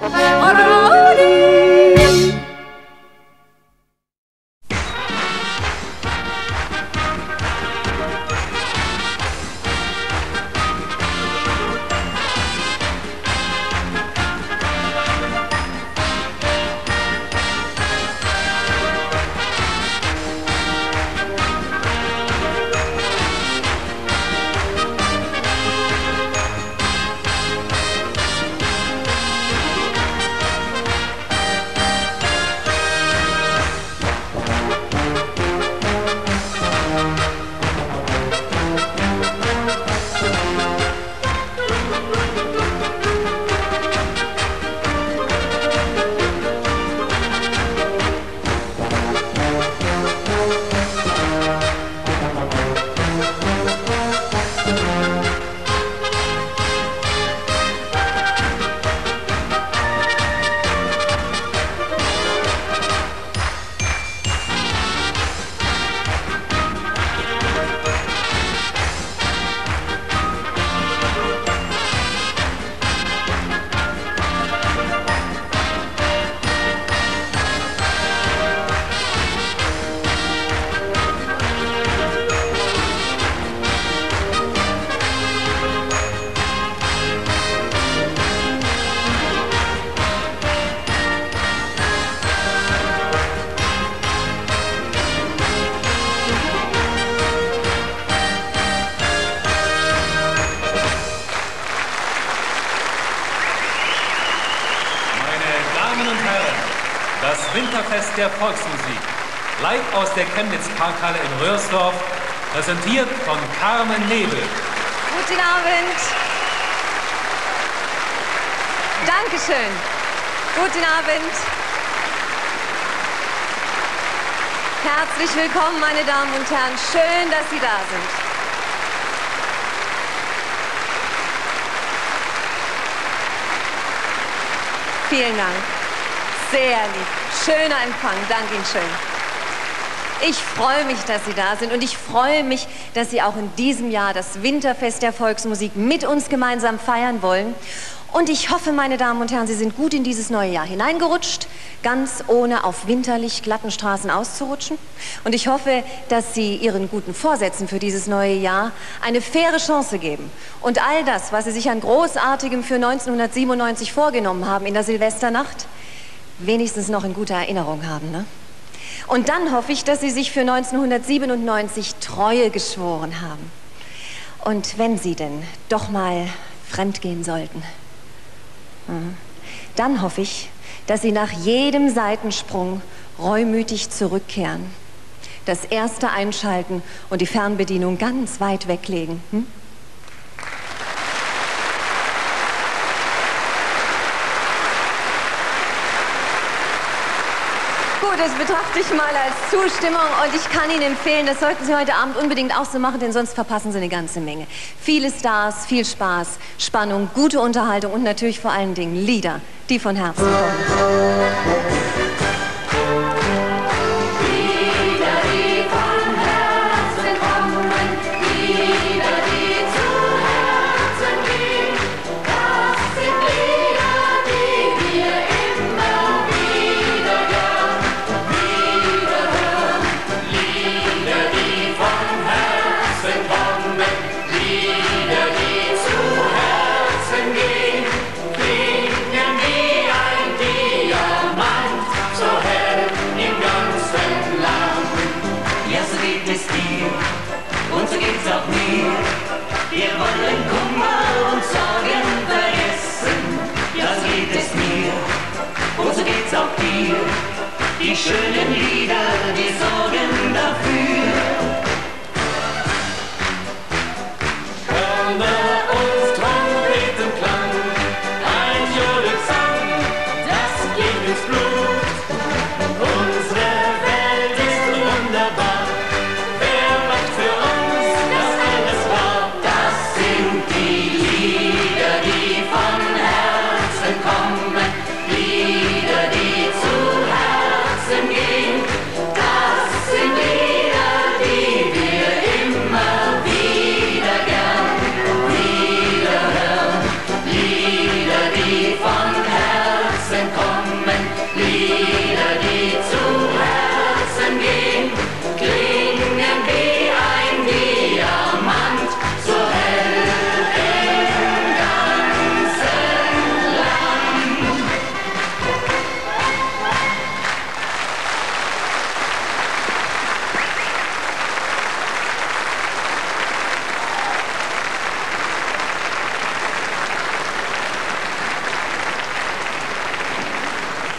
Winterfest der Volksmusik, live aus der Chemnitz-Parkhalle in Röhrsdorf, präsentiert von Carmen Nebel. Guten Abend. Dankeschön. Guten Abend. Herzlich willkommen, meine Damen und Herren. Schön, dass Sie da sind. Vielen Dank. Sehr lieb. Schöner Empfang. Danke Ihnen schön. Ich freue mich, dass Sie da sind und ich freue mich, dass Sie auch in diesem Jahr das Winterfest der Volksmusik mit uns gemeinsam feiern wollen. Und ich hoffe, meine Damen und Herren, Sie sind gut in dieses neue Jahr hineingerutscht, ganz ohne auf winterlich glatten Straßen auszurutschen. Und ich hoffe, dass Sie Ihren guten Vorsätzen für dieses neue Jahr eine faire Chance geben. Und all das, was Sie sich an Großartigem für 1997 vorgenommen haben in der Silvesternacht, wenigstens noch in guter Erinnerung haben, ne? Und dann hoffe ich, dass Sie sich für 1997 Treue geschworen haben. Und wenn Sie denn doch mal fremdgehen sollten, dann hoffe ich, dass Sie nach jedem Seitensprung reumütig zurückkehren, das erste einschalten und die Fernbedienung ganz weit weglegen. Gut, das betrachte ich mal als Zustimmung und ich kann Ihnen empfehlen, das sollten Sie heute Abend unbedingt auch so machen, denn sonst verpassen Sie eine ganze Menge. Viele Stars, viel Spaß, Spannung, gute Unterhaltung und natürlich vor allen Dingen Lieder, die von Herzen kommen. Wir wollen Kummer und Sorgen vergessen, ja so geht es mir, und so geht's auch dir. Die schönen Lieder, die sorgen dafür. Hörner und Trompetenklang, ein Jodelsang, das geht ins Blut. Unsere Welt ist wunderbar, wer macht für uns das alles wahr? Das sind die Lieder, die von Herzen kommen, Lieder, die zu Herzen gehen. Das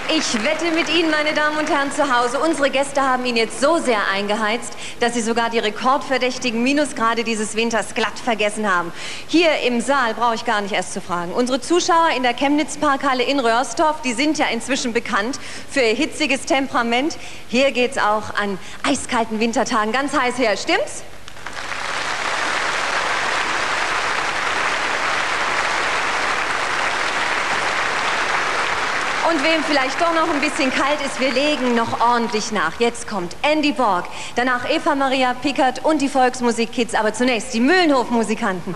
Ich wette mit Ihnen, meine Damen und Herren zu Hause, unsere Gäste haben ihn jetzt so sehr eingeheizt, dass sie sogar die rekordverdächtigen Minusgrade dieses Winters glatt vergessen haben. Hier im Saal brauche ich gar nicht erst zu fragen. Unsere Zuschauer in der Chemnitz-Parkhalle in Röhrsdorf, die sind ja inzwischen bekannt für ihr hitziges Temperament. Hier geht's auch an eiskalten Wintertagen ganz heiß her, stimmt's? Und wem vielleicht doch noch ein bisschen kalt ist, wir legen noch ordentlich nach. Jetzt kommt Andy Borg, danach Eva Maria Pickert und die Volksmusik-Kids, aber zunächst die Mühlenhof-Musikanten.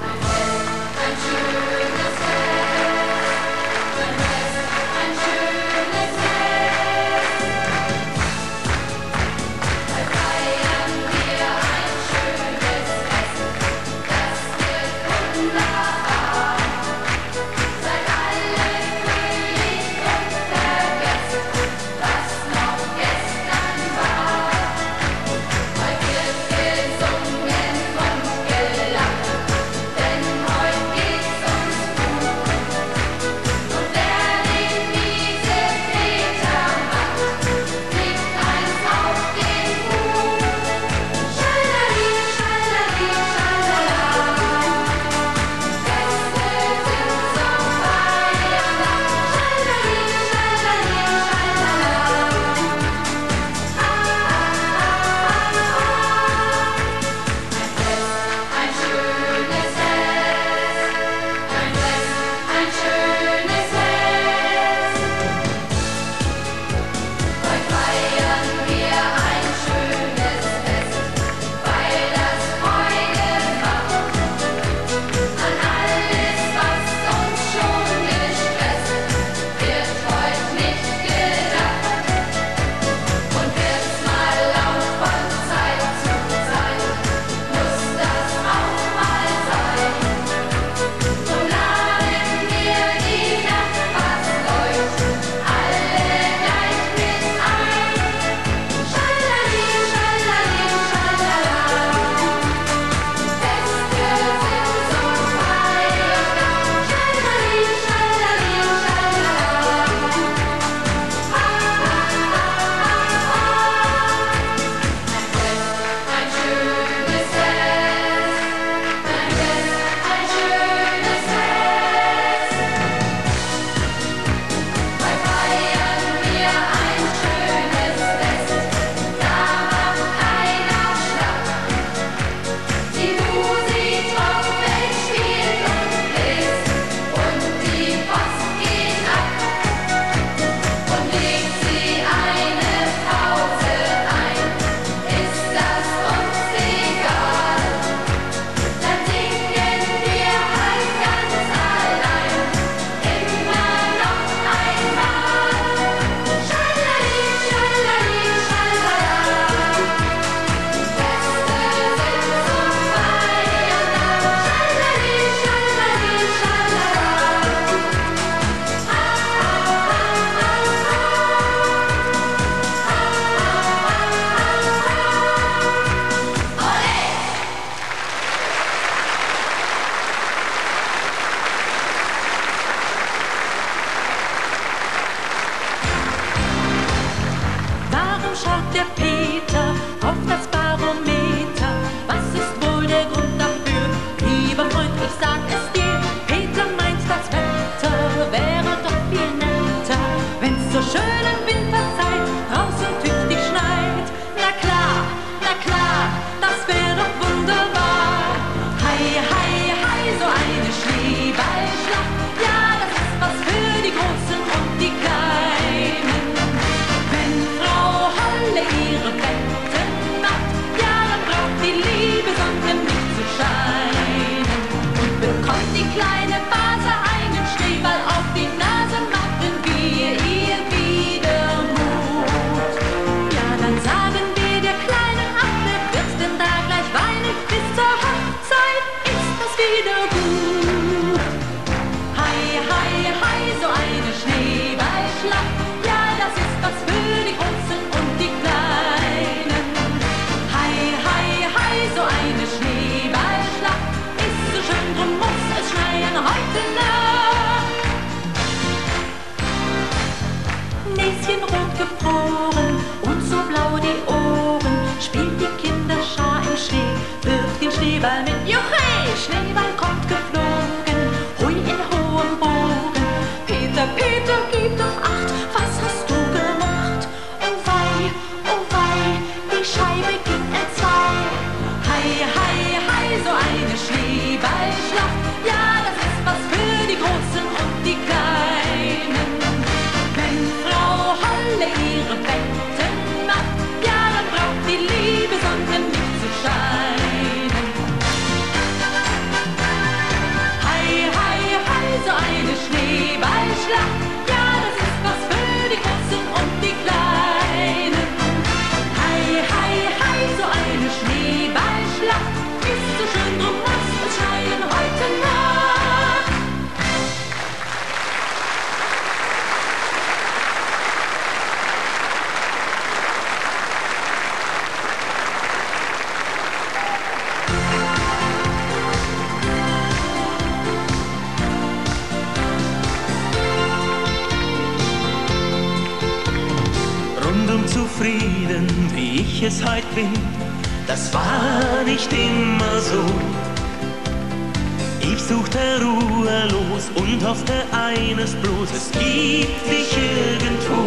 gib doch acht, was hast du gemacht? Oh wei, die Scheibe ging entzwei. Hei, hei, hei, so eine Schneeballschlacht. Ja, das ist was für die Großen und die Kleinen. Wenn Frau Holle ihre Betten macht, ja, dann braucht die liebe Sonne nicht zu scheinen. Hei, hei, hei, so eine Schneeballschlacht. Ja, das ist was für die Großen und die Kleinen. Hei, hei, hei, so eine Schneeballschlacht. Ist so schön, drum muss es schneien heute Nacht. Rundum zufrieden, wie ich es heut bin, das war nicht immer so. Ich suchte ruhelos und hoffte eines bloß, es gibt dich irgendwo.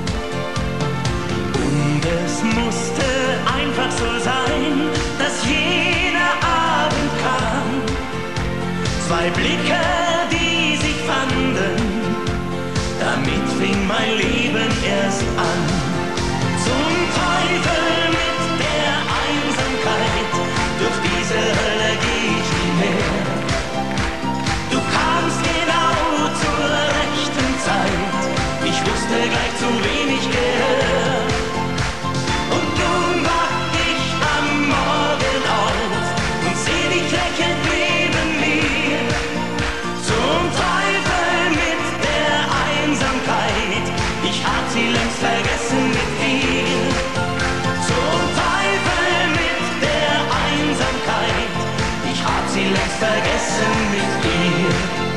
Und es musste einfach so sein, dass jener Abend kam. Zwei Blicke, die sich fanden, damit fing mein Leben erst an. Zum Teufel mit der Einsamkeit, durch diese Hölle geh ich nie mehr. Du kamst genau zur rechten Zeit, ich wusste gleich zu wenig Gehör. Und nun wach ich am Morgen auf und seh dich lächelnd neben mir. Zum Teufel mit der Einsamkeit, ich hab sie längst vergessen mit dir. Zum Teufel mit der Einsamkeit, ich hab sie längst vergessen mit dir.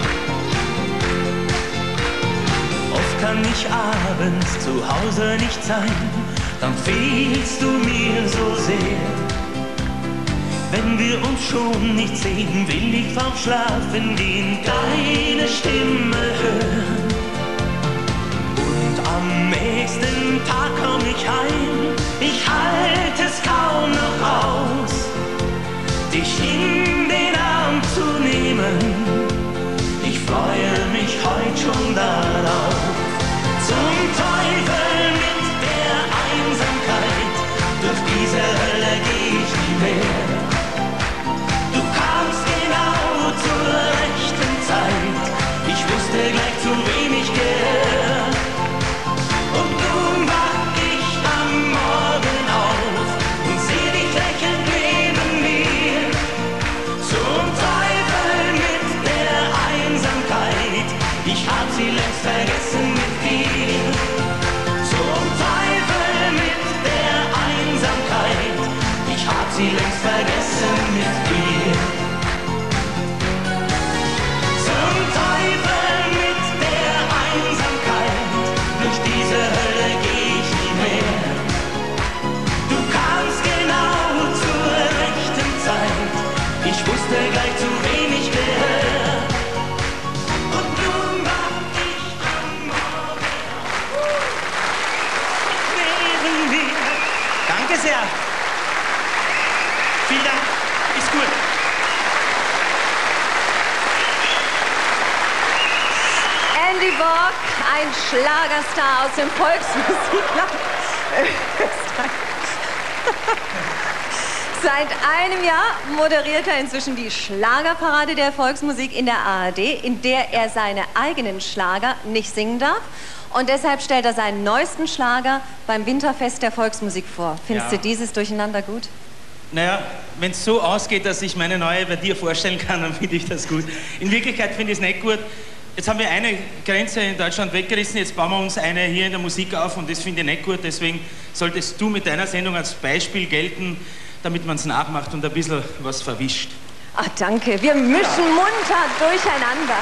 Oft kann ich abends zu Hause nicht sein, dann fehlst du mir so sehr. Wenn wir uns schon nicht sehen, will ich vorm Schlafen gehen deine Stimme hören. Und am nächsten Tag komm ich heim, ich halte es kaum noch aus, dich in den Arm zu nehmen. Ich freue mich heut schon darauf. Zum Teufel mit der Einsamkeit, durch diese Hölle geh ich nie mehr. Du kamst genau zur rechten Zeit, ich wusste gleich zu wenig Gehör. Und nun wach ich am Morgen auf und seh dich lächelnd neben mir. Zum Teufel mit der Einsamkeit, ich hab sie längst vergessen mit dir. Zum Teufel mit der Einsamkeit, ich hab sie längst vergessen mit dir. Zum Teufel mit der Einsamkeit, durch diese Hölle geh ich nie mehr. Du kamst genau zur rechten Zeit, ich wusste gleich zu wenig Gehör. Und nun wach ich am Morgen neben mir. Danke sehr. Vielen Dank. Ist gut. Andy Borg, ein Schlagerstar aus dem Volksmusikland Österreich. Seit einem Jahr moderiert er inzwischen die Schlagerparade der Volksmusik in der ARD, in der er seine eigenen Schlager nicht singen darf. Und deshalb stellt er seinen neuesten Schlager beim Winterfest der Volksmusik vor. Findest du dieses Durcheinander gut? Naja, wenn es so ausgeht, dass ich meine neue bei dir vorstellen kann, dann finde ich das gut. In Wirklichkeit finde ich es nicht gut. Jetzt haben wir eine Grenze in Deutschland weggerissen, jetzt bauen wir uns eine hier in der Musik auf und das finde ich nicht gut. Deswegen solltest du mit deiner Sendung als Beispiel gelten, damit man es nachmacht und ein bisschen was verwischt. Ach, danke. Wir mischen munter durcheinander.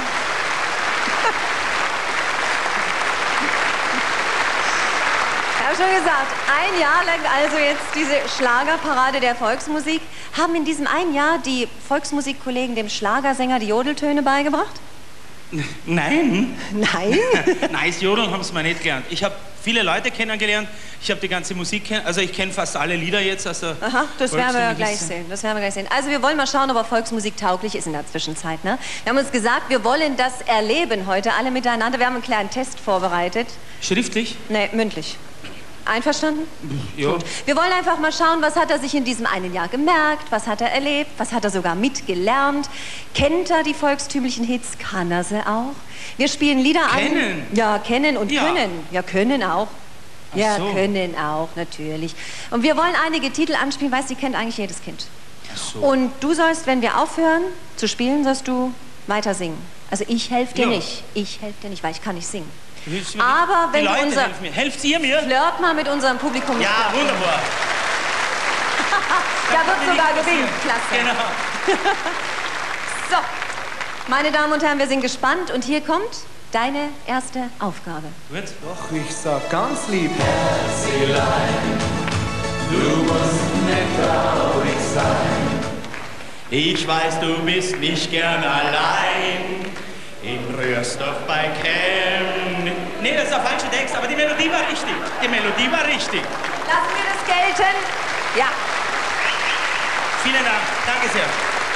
Ich habe schon gesagt, ein Jahr lang also jetzt diese Schlagerparade der Volksmusik. Haben in diesem einen Jahr die Volksmusikkollegen dem Schlagersänger die Jodeltöne beigebracht? Nein. Nein? Nein, das Jodeln haben sie mir nicht gelernt. Ich habe viele Leute kennengelernt, ich habe die ganze Musik also ich kenne fast alle Lieder jetzt. Also Aha, das werden wir ja gleich sehen. Also wir wollen mal schauen, ob Volksmusik tauglich ist in der Zwischenzeit. Ne? Wir haben uns gesagt, wir wollen das erleben heute alle miteinander. Wir haben einen kleinen Test vorbereitet. Schriftlich? Nee, mündlich. Einverstanden? Ja. Gut. Wir wollen einfach mal schauen, was hat er sich in diesem einen Jahr gemerkt, was hat er erlebt, was hat er sogar mitgelernt. Kennt er die volkstümlichen Hits? Kann er sie auch? Wir spielen Lieder ein. Kennen? Ja, kennen und können. Ja, können auch. Ja, so. können auch, natürlich. Und wir wollen einige Titel anspielen, weißt du, die kennt eigentlich jedes Kind. Ach so. Und du sollst, wenn wir aufhören zu spielen, sollst du weiter singen. Also ich helfe dir Ja. nicht. Ich helfe dir nicht, weil ich kann nicht singen. Du hilfst mir Aber nicht? wenn die du Leute unser- helfen mir. Helft ihr mir? Flirt mal mit unserem Publikum. Ja, wunderbar. Da wird kann mir sogar nichts gewinnt. passieren. Klasse. Genau. So, meine Damen und Herren, wir sind gespannt und hier kommt deine erste Aufgabe. Gut. Doch, ich sag ganz lieb. Ich weiß, du bist nicht gern allein in Röhrsdorf bei Krem. Nee, das ist der falsche Text, aber die Melodie war richtig. Die Melodie war richtig. Lassen wir das gelten? Ja. Vielen Dank. Danke sehr.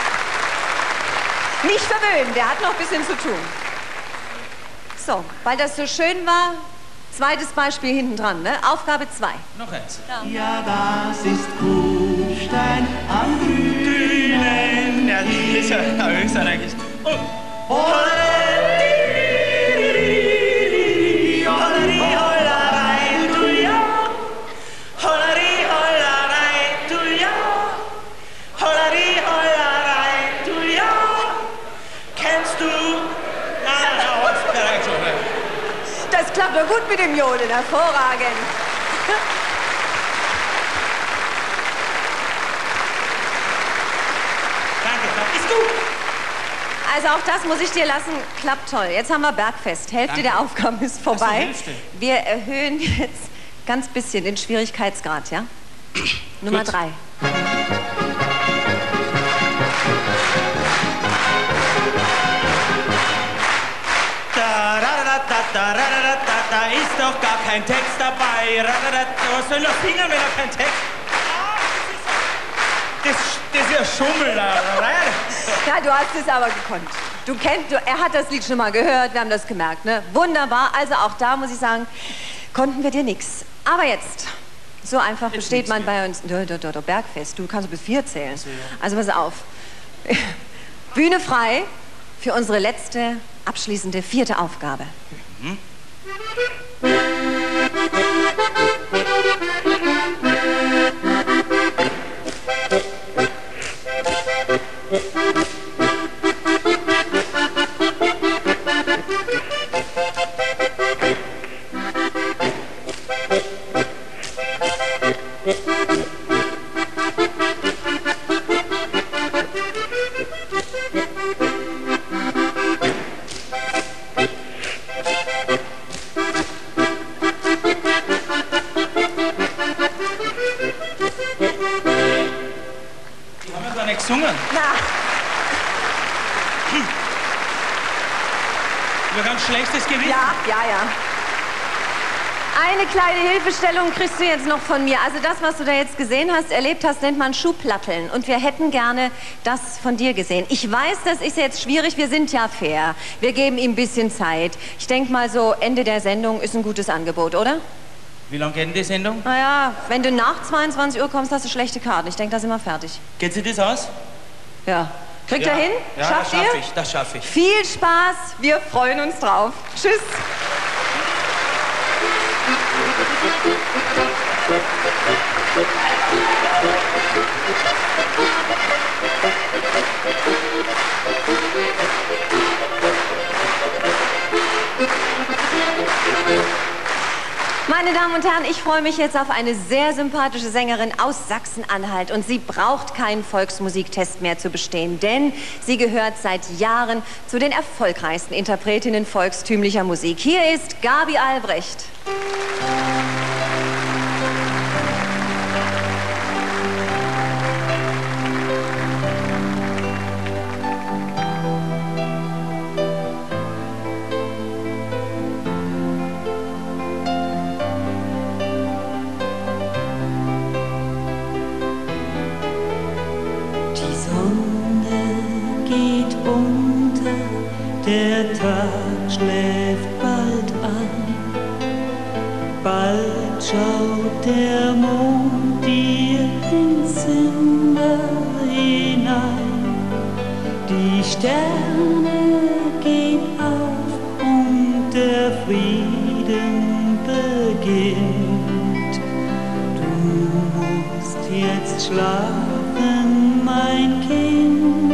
Nicht verwöhnen, der hat noch ein bisschen zu tun. So, weil das so schön war, zweites Beispiel hinten dran, ne? Aufgabe 2. Noch eins. Ja, das ist Kufstein am Grünen. Ja, das ist ja österreichisch. Oh. Holleri, hollerei, du ja. Holleri, hollerei, du ja. Holleri, hollerei, du ja. Kennst du? Das klappt doch gut mit dem Jodeln, hervorragend. Danke, ist gut. Also auch das muss ich dir lassen, klappt toll. Jetzt haben wir Bergfest, Hälfte Danke. der Aufgaben ist vorbei. Ach so, Hälfte. Wir erhöhen jetzt ganz bisschen den Schwierigkeitsgrad, ja? Nummer 3. Da ist doch gar kein Text dabei. Was soll er singen, wenn er kein Text? Das ist ja Schummel. Ja, du hast es aber gekonnt. Er hat das Lied schon mal gehört, wir haben das gemerkt, ne? Wunderbar, also auch da muss ich sagen, konnten wir dir nichts. Aber jetzt, so einfach besteht man bei uns. Bergfest, du kannst bis 4 zählen. Also pass auf. Bühne frei für unsere letzte, abschließende 4. Aufgabe. Die haben ja gar nicht gesungen. Na, Nur ganz schlechtes Gewissen. ja. Eine kleine Hilfestellung kriegst du jetzt noch von mir. Also das, was du da jetzt gesehen hast, erlebt hast, nennt man Schuhplatteln. Und wir hätten gerne das von dir gesehen. Ich weiß, das ist jetzt schwierig, wir sind ja fair. Wir geben ihm ein bisschen Zeit. Ich denke mal so, Ende der Sendung ist ein gutes Angebot, oder? Wie lange geht denn die Sendung? Naja, wenn du nach 22 Uhr kommst, hast du schlechte Karten. Ich denke, da sind wir fertig. Geht sich das aus? Ja. Kriegt ihr hin? Ja, Schafft das ihr? schaffe ich. Das schaffe ich. Viel Spaß, wir freuen uns drauf. Tschüss. Meine Damen und Herren, ich freue mich jetzt auf eine sehr sympathische Sängerin aus Sachsen-Anhalt. Und sie braucht keinen Volksmusiktest mehr zu bestehen, denn sie gehört seit Jahren zu den erfolgreichsten Interpretinnen volkstümlicher Musik. Hier ist Gabi Albrecht. schaut der Mond dir ins Zimmer hinein. Die Sterne gehen auf und der Frieden beginnt. Du musst jetzt schlafen, mein Kind.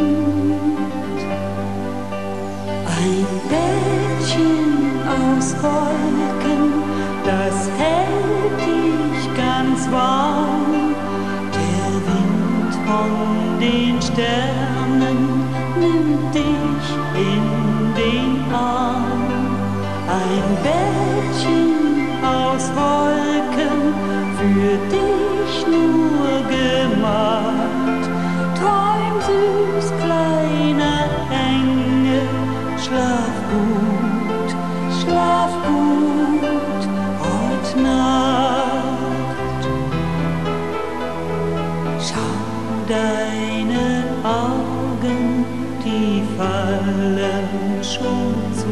Ein Bettchen aus Wolken, das hält dich ganz warm. Der Wind von den Sternen nimmt dich in den Arm. Ein Bettchen aus Wolken, für dich nur gemacht. Träum süß, kleiner Engel, schlaf gut, heut Nacht. Schau deine Augen, die fallen schon zu.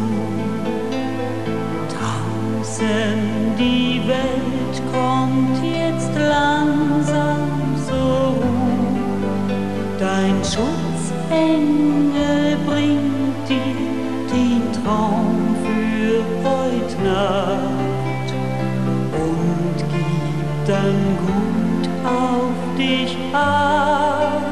Draußen die Welt kommt jetzt langsam zur Ruhe. Dein Schutzengel bringt dir den Traum für heut Nacht und gibt dann gut auf dich acht.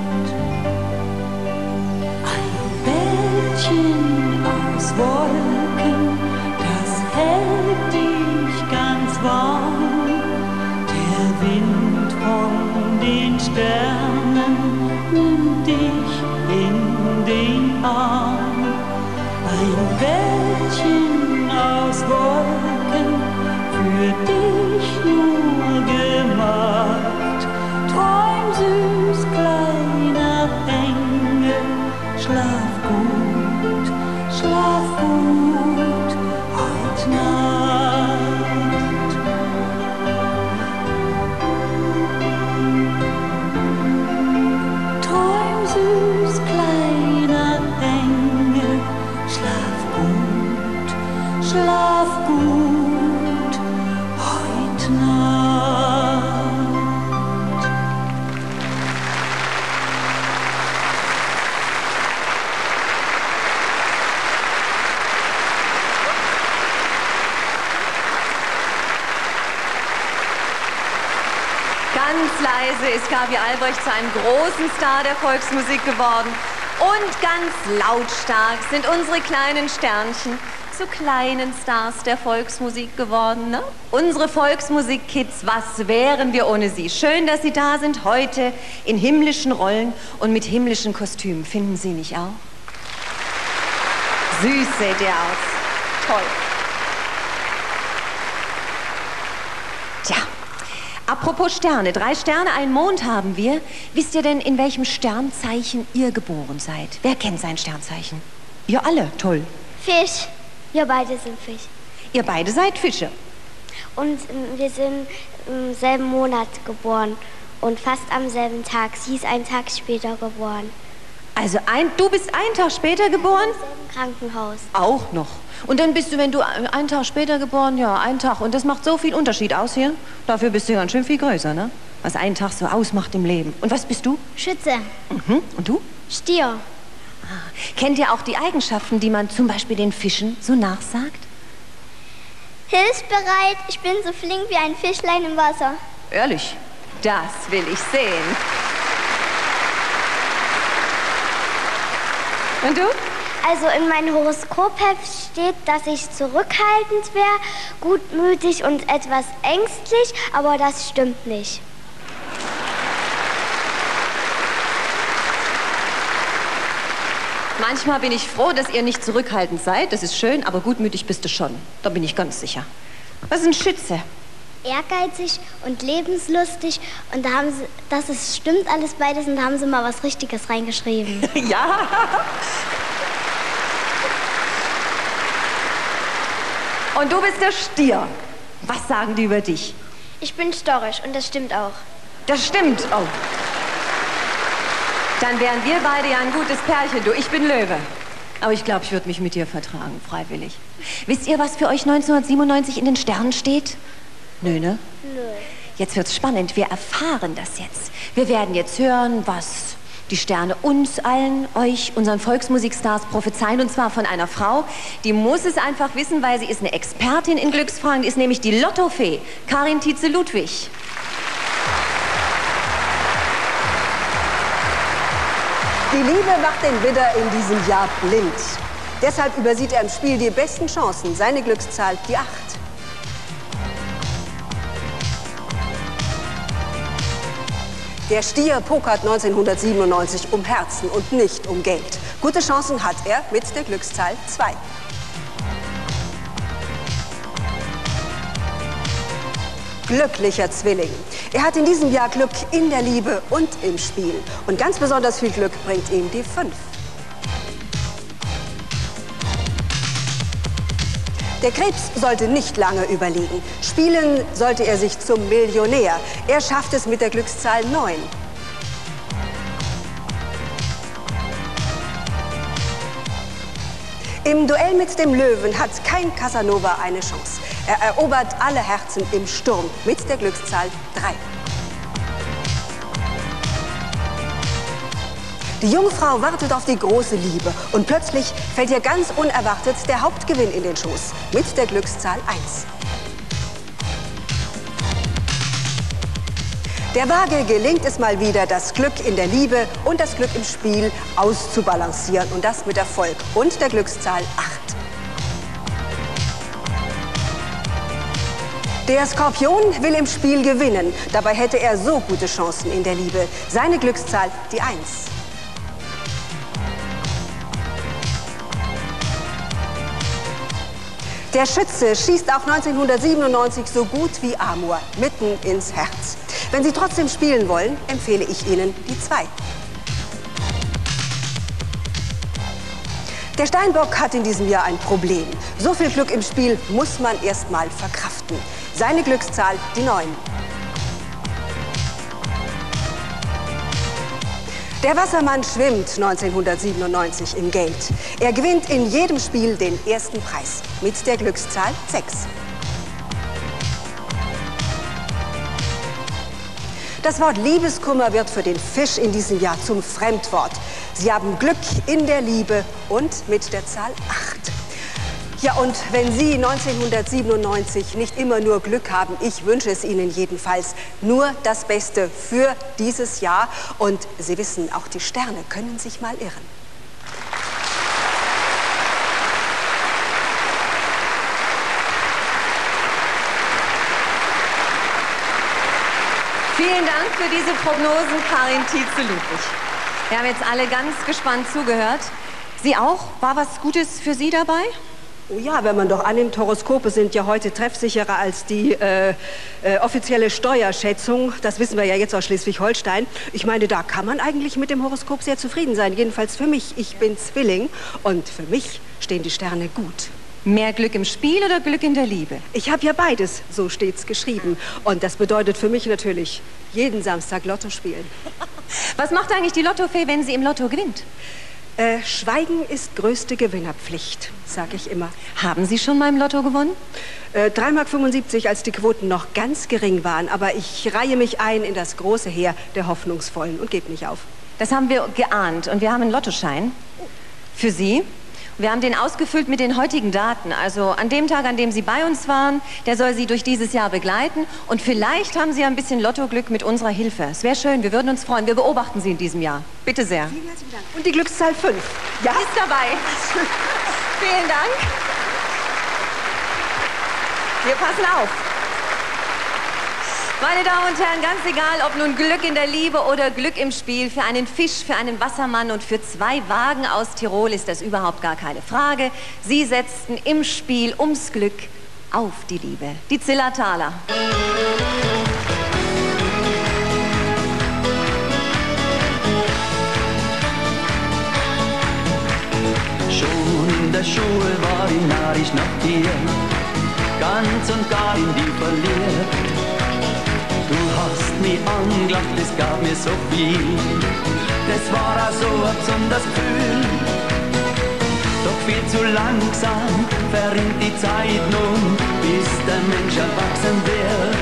Ein Bettchen aus Wolken, das hält dich ganz warm. Der Wind von den Sternen nimmt dich in den Arm. Ein Bettchen aus Wolken, für dich nur gemacht. Träum süß, kleiner Engel, schlaf gut, heut Nacht. Träum süß, kleiner Engel, schlaf gut, heut Nacht. Ganz leise ist Gabi Albrecht zu einem großen Star der Volksmusik geworden. Und ganz lautstark sind unsere kleinen Sternchen zu kleinen Stars der Volksmusik geworden. Ne? Unsere Volksmusik-Kids, was wären wir ohne sie? Schön, dass sie da sind, heute in himmlischen Rollen und mit himmlischen Kostümen. Finden Sie nicht auch? Süß seht ihr aus. Toll. Tja. Apropos Sterne, 3 Sterne, einen Mond haben wir. Wisst ihr denn, in welchem Sternzeichen ihr geboren seid? Wer kennt sein Sternzeichen? Ihr alle, toll. Fisch. Wir beide sind Fisch. Ihr beide seid Fische. Und wir sind im selben Monat geboren und fast am selben Tag. Sie ist einen Tag später geboren. Also du bist einen Tag später geboren? Im Krankenhaus. Auch noch. Und dann bist du, wenn du einen Tag später geboren, ja, einen Tag. Und das macht so viel Unterschied aus hier. Dafür bist du ganz schön viel größer, ne? Was einen Tag so ausmacht im Leben. Und was bist du? Schütze. Mhm. Und du? Stier. Kennt ihr auch die Eigenschaften, die man zum Beispiel den Fischen so nachsagt? Hilfsbereit, ich bin so flink wie ein Fischlein im Wasser. Ehrlich? Das will ich sehen. Und du? Also in meinem Horoskopheft steht, dass ich zurückhaltend wäre, gutmütig und etwas ängstlich, aber das stimmt nicht. Manchmal bin ich froh, dass ihr nicht zurückhaltend seid. Das ist schön, aber gutmütig bist du schon. Da bin ich ganz sicher. Was ist ein Schütze? Ehrgeizig und lebenslustig. Und da haben sie, stimmt alles beides, und da haben sie mal was Richtiges reingeschrieben. Ja. Und du bist der Stier. Was sagen die über dich? Ich bin störrisch und das stimmt auch. Das stimmt. Oh. Dann wären wir beide ja ein gutes Pärchen, du. Ich bin Löwe. Aber ich glaube, ich würde mich mit dir vertragen, freiwillig. Wisst ihr, was für euch 1997 in den Sternen steht? Nö, ne? Nö. Jetzt wird's spannend. Wir erfahren das jetzt. Wir werden jetzt hören, was die Sterne uns allen, euch, unseren Volksmusikstars prophezeien. Und zwar von einer Frau, die muss es einfach wissen, weil sie ist eine Expertin in Glücksfragen. Die ist nämlich die Lottofee, Karin Tietze-Ludwig. Die Liebe macht den Widder in diesem Jahr blind. Deshalb übersieht er im Spiel die besten Chancen. Seine Glückszahl die 8. Der Stier pokert 1997 um Herzen und nicht um Geld. Gute Chancen hat er mit der Glückszahl 2. Glücklicher Zwilling. Er hat in diesem Jahr Glück in der Liebe und im Spiel. Und ganz besonders viel Glück bringt ihm die 5. Der Krebs sollte nicht lange überlegen. Spielen sollte er sich zum Millionär. Er schafft es mit der Glückszahl 9. Im Duell mit dem Löwen hat kein Casanova eine Chance. Er erobert alle Herzen im Sturm mit der Glückszahl 3. Die Jungfrau wartet auf die große Liebe und plötzlich fällt ihr ganz unerwartet der Hauptgewinn in den Schoß mit der Glückszahl 1. Der Waage gelingt es mal wieder, das Glück in der Liebe und das Glück im Spiel auszubalancieren und das mit Erfolg und der Glückszahl 8. Der Skorpion will im Spiel gewinnen. Dabei hätte er so gute Chancen in der Liebe. Seine Glückszahl die 1. Der Schütze schießt auch 1997 so gut wie Amor mitten ins Herz. Wenn Sie trotzdem spielen wollen, empfehle ich Ihnen die 2. Der Steinbock hat in diesem Jahr ein Problem. So viel Glück im Spiel muss man erst mal verkraften. Seine Glückszahl die 9. Der Wassermann schwimmt 1997 im Geld. Er gewinnt in jedem Spiel den ersten Preis mit der Glückszahl 6. Das Wort Liebeskummer wird für den Fisch in diesem Jahr zum Fremdwort. Sie haben Glück in der Liebe und mit der Zahl 8. Ja, und wenn Sie 1997 nicht immer nur Glück haben, ich wünsche es Ihnen jedenfalls nur das Beste für dieses Jahr. Und Sie wissen, auch die Sterne können sich mal irren. Vielen Dank für diese Prognosen, Karin Tietze-Ludwig. Wir haben jetzt alle ganz gespannt zugehört. Sie auch? War was Gutes für Sie dabei? Oh ja, wenn man doch annimmt, Horoskope sind ja heute treffsicherer als die offizielle Steuerschätzung. Das wissen wir ja jetzt aus Schleswig-Holstein. Ich meine, da kann man eigentlich mit dem Horoskop sehr zufrieden sein. Jedenfalls für mich. Ich bin Zwilling und für mich stehen die Sterne gut. Mehr Glück im Spiel oder Glück in der Liebe? Ich habe ja beides, so steht's geschrieben. Und das bedeutet für mich natürlich jeden Samstag Lotto spielen. Was macht eigentlich die Lottofee, wenn sie im Lotto gewinnt? Schweigen ist größte Gewinnerpflicht, sage ich immer. Haben Sie schon mal im Lotto gewonnen? 3,75 Mark, als die Quoten noch ganz gering waren. Aber ich reihe mich ein in das große Heer der Hoffnungsvollen und gebe nicht auf. Das haben wir geahnt. Und wir haben einen Lottoschein für Sie. Wir haben den ausgefüllt mit den heutigen Daten. Also an dem Tag, an dem Sie bei uns waren, der soll Sie durch dieses Jahr begleiten. Und vielleicht haben Sie ein bisschen Lottoglück mit unserer Hilfe. Es wäre schön, wir würden uns freuen. Wir beobachten Sie in diesem Jahr. Bitte sehr. Vielen herzlichen Dank. Und die Glückszahl 5. Ja, ist dabei. Vielen Dank. Wir passen auf. Meine Damen und Herren, ganz egal, ob nun Glück in der Liebe oder Glück im Spiel, für einen Fisch, für einen Wassermann und für 2 Wagen aus Tirol ist das überhaupt gar keine Frage. Sie setzten im Spiel ums Glück auf die Liebe. Die Zillertaler. Schon in der Schule war ich narrisch nach dir, ganz und gar in die verliebt. Du hast mich angelacht, das gab mir so viel. Das war auch so ein besonderes Gefühl. Doch viel zu langsam verrinnt die Zeit nun, bis der Mensch erwachsen wird.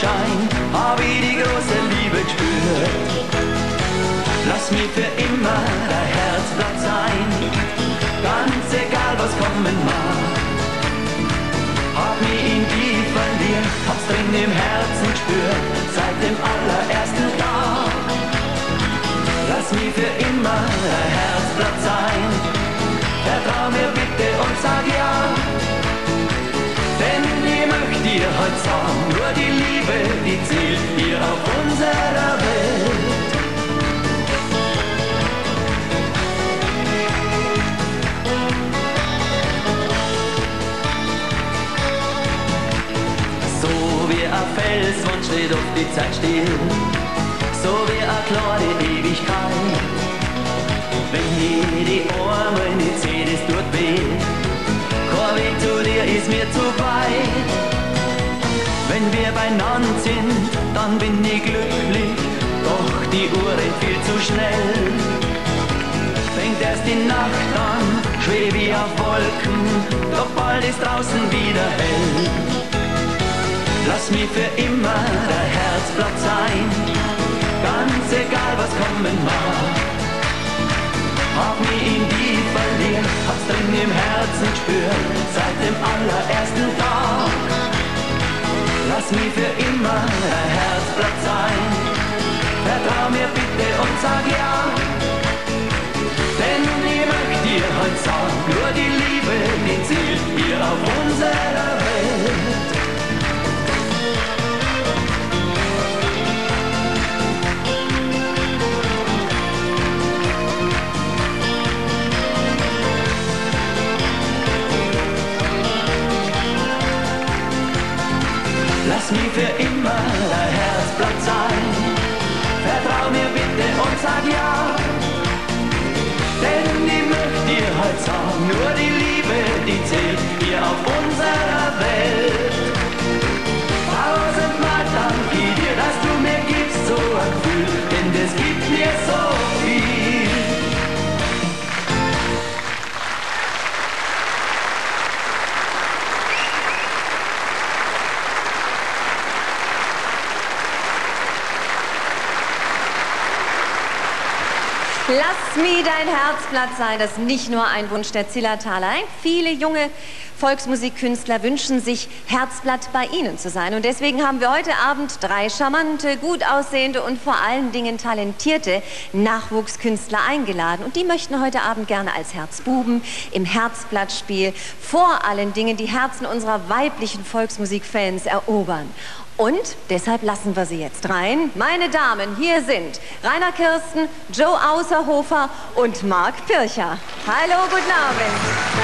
Sonnenschein hab ich die große Liebe gespürt. Lass mich für immer dein Herzblatt sein, ganz egal was kommen mag. Hab mich in die verliert, hab's drin im Herzen gespürt, seit dem allerersten Tag. Lass mich für immer dein Herzblatt sein, vertrau mir bitte und sag ja. Denn ich möchte dir heute sagen, nur die Liebe, die zählt hier auf unserer Welt. So wie ein Felswand steht auf die Zeit still, so wie eine klare Ewigkeit. Wenn ich die Arme nicht sehe, das tut weh. Kein Weg zu dir ist mir zu weit. Wenn wir beieinander sind, dann bin ich glücklich, doch die Uhr rennt viel zu schnell. Fängt erst die Nacht an, schweb ich auf Wolken, doch bald ist draußen wieder hell. Lass mich für immer dein Herzblatt sein, ganz egal was kommen mag. Hab mich in die verliert, hab's drin im Herzen gespürt, seit dem allerersten Tag. Lass mich für immer dein Herzblatt sein, vertrau mir bitte und sag ja. Denn ich möchte dir heute sagen, nur die Liebe, die zählt hier auf unserer Welt. Lass mich für immer dein Herzblatt sein, vertrau mir bitte und sag ja. Denn ich möchte dir heute sagen, nur die Liebe, die zählt hier auf unserer Welt. Tausendmal danke ich dir, dass du mir gibst so ein Gefühl, denn das gibt mir so viel. Lass mir dein Herzblatt sein, das ist nicht nur ein Wunsch der Zillertaler. Viele junge Volksmusikkünstler wünschen sich, Herzblatt bei ihnen zu sein. Und deswegen haben wir heute Abend 3 charmante, gut aussehende und vor allen Dingen talentierte Nachwuchskünstler eingeladen. Und die möchten heute Abend gerne als Herzbuben im Herzblattspiel vor allen Dingen die Herzen unserer weiblichen Volksmusikfans erobern. Und deshalb lassen wir sie jetzt rein. Meine Damen, hier sind Rainer Kirsten, Joe Außerhofer und Marc Pircher. Hallo, guten Abend.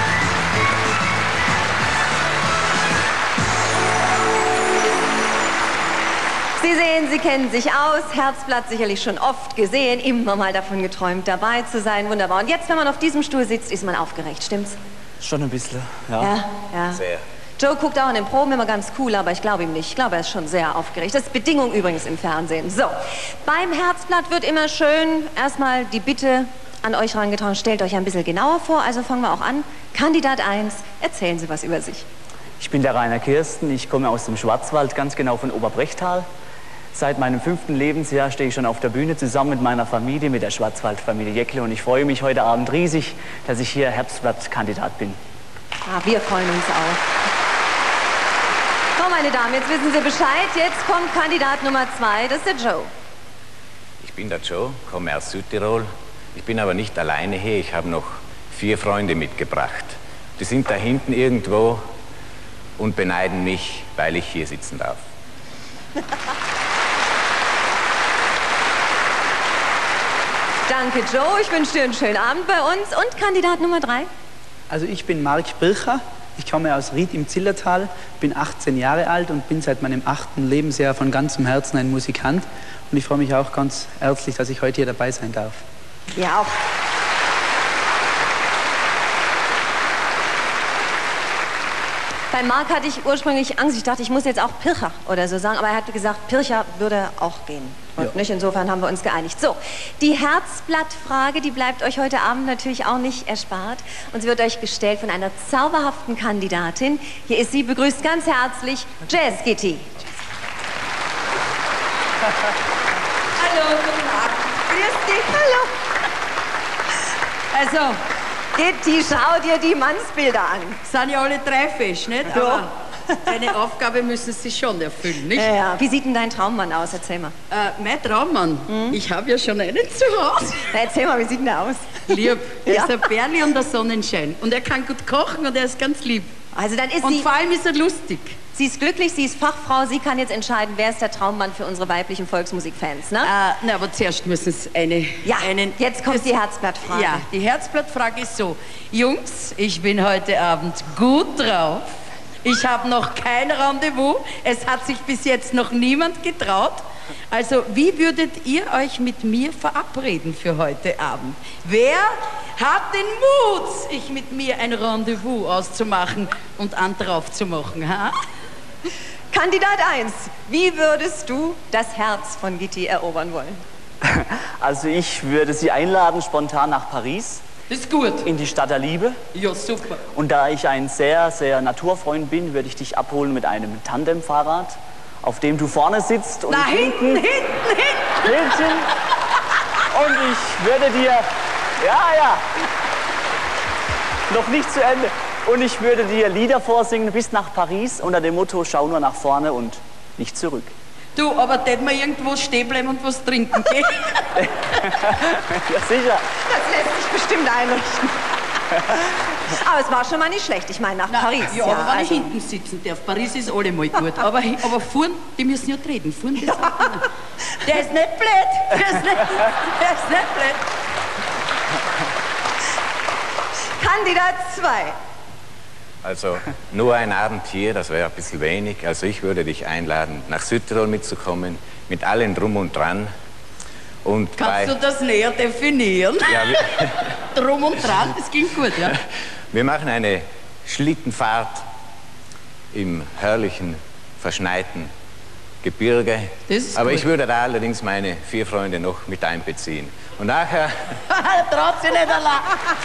Sie sehen, Sie kennen sich aus. Herzblatt sicherlich schon oft gesehen, immer mal davon geträumt, dabei zu sein. Wunderbar. Und jetzt, wenn man auf diesem Stuhl sitzt, ist man aufgeregt, stimmt's? Schon ein bisschen, ja. Ja. Sehr. Joe guckt auch in den Proben immer ganz cool, aber ich glaube ihm nicht. Ich glaube, er ist schon sehr aufgeregt. Das ist Bedingung übrigens im Fernsehen. So, beim Herzblatt wird immer schön erstmal die Bitte an euch herangetragen, stellt euch ein bisschen genauer vor. Also fangen wir auch an. Kandidat 1, erzählen Sie was über sich. Ich bin der Rainer Kirsten, ich komme aus dem Schwarzwald, ganz genau von Oberbrechtal. Seit meinem 5. Lebensjahr stehe ich schon auf der Bühne zusammen mit meiner Familie, mit der Schwarzwaldfamilie Jeckle. Und ich freue mich heute Abend riesig, dass ich hier Herzblatt-Kandidat bin. Ah, wir freuen uns auch. So, meine Damen, jetzt wissen Sie Bescheid. Jetzt kommt Kandidat Nummer 2, das ist der Joe. Ich bin der Joe, komme aus Südtirol. Ich bin aber nicht alleine hier, ich habe noch 4 Freunde mitgebracht. Die sind da hinten irgendwo und beneiden mich, weil ich hier sitzen darf. Danke, Joe. Ich wünsche dir einen schönen Abend bei uns. Und Kandidat Nummer 3? Also ich bin Marc Pircher. Ich komme aus Ried im Zillertal, bin 18 Jahre alt und bin seit meinem 8. Lebensjahr von ganzem Herzen ein Musikant. Und ich freue mich auch ganz herzlich, dass ich heute hier dabei sein darf. Ja, auch. Bei Marc hatte ich ursprünglich Angst. Ich dachte, ich muss jetzt auch Pircher oder so sagen. Aber er hat gesagt, Pircher würde auch gehen. Und Ja. nicht? Insofern haben wir uns geeinigt. So, die Herzblattfrage, die bleibt euch heute Abend natürlich auch nicht erspart. Und sie wird euch gestellt von einer zauberhaften Kandidatin. Hier ist sie, begrüßt ganz herzlich Jazz Gitti. Hallo, guten Tag. Grüß dich. Hallo. Also, Gitti, schau dir die Mannsbilder an. Sind ja alle drei fesch, nicht? Ja. Aber eine Aufgabe müssen Sie schon erfüllen, nicht? Ja. Wie sieht denn dein Traummann aus? Erzähl mal. Mein Traummann? Ich habe ja schon einen zu Hause. Na, erzähl mal, wie sieht denn der aus? Lieb. Er Ja. ist ein Bärli und der Sonnenschein. Und er kann gut kochen und er ist ganz lieb. Also dann ist und sie... vor allem ist er lustig. Sie ist glücklich, sie ist Fachfrau, sie kann jetzt entscheiden, wer ist der Traummann für unsere weiblichen Volksmusikfans, ne? Na, aber zuerst müssen Sie einen... Jetzt kommt die Herzblattfrage. Ja, die Herzblattfrage ist so. Jungs, ich bin heute Abend gut drauf. Ich habe noch kein Rendezvous. Es hat sich bis jetzt noch niemand getraut. Also, wie würdet ihr euch mit mir verabreden für heute Abend? Wer hat den Mut, sich mit mir ein Rendezvous auszumachen und an drauf zu machen? Ha? Kandidat 1, wie würdest du das Herz von Gitti erobern wollen? Also ich würde Sie einladen, spontan nach Paris. Ist gut. In die Stadt der Liebe. Ja, super. Und da ich ein sehr, sehr Naturfreund bin, würde ich dich abholen mit einem Tandemfahrrad, auf dem du vorne sitzt und hinten. Und ich würde dir... Ja. Noch nicht zu Ende. Und ich würde dir Lieder vorsingen bis nach Paris unter dem Motto, schau nur nach vorne und nicht zurück. Du, aber tät mal irgendwo stehen bleiben und was trinken, gell? Ja, sicher. Das lässt sich bestimmt einrichten. Aber es war schon mal nicht schlecht, ich meine nach Paris. Ja, aber wenn also. ich hinten sitzen darf, Paris ist allemal gut. Aber vorn, die müssen ja treten. Vorn, das der ist nicht blöd. Der ist nicht blöd. Kandidat 2. Also nur ein Abend hier, das wäre ein bisschen wenig. Also ich würde dich einladen, nach Südtirol mitzukommen, mit allem Drum und Dran. Und Kannst du das näher definieren? Ja, Drum und Dran, das klingt gut, ja. wir machen eine Schlittenfahrt im herrlichen, verschneiten Gebirge. Das ist Aber gut. ich würde da allerdings meine 4 Freunde noch mit einbeziehen. Und nachher... Traut sich nicht allein.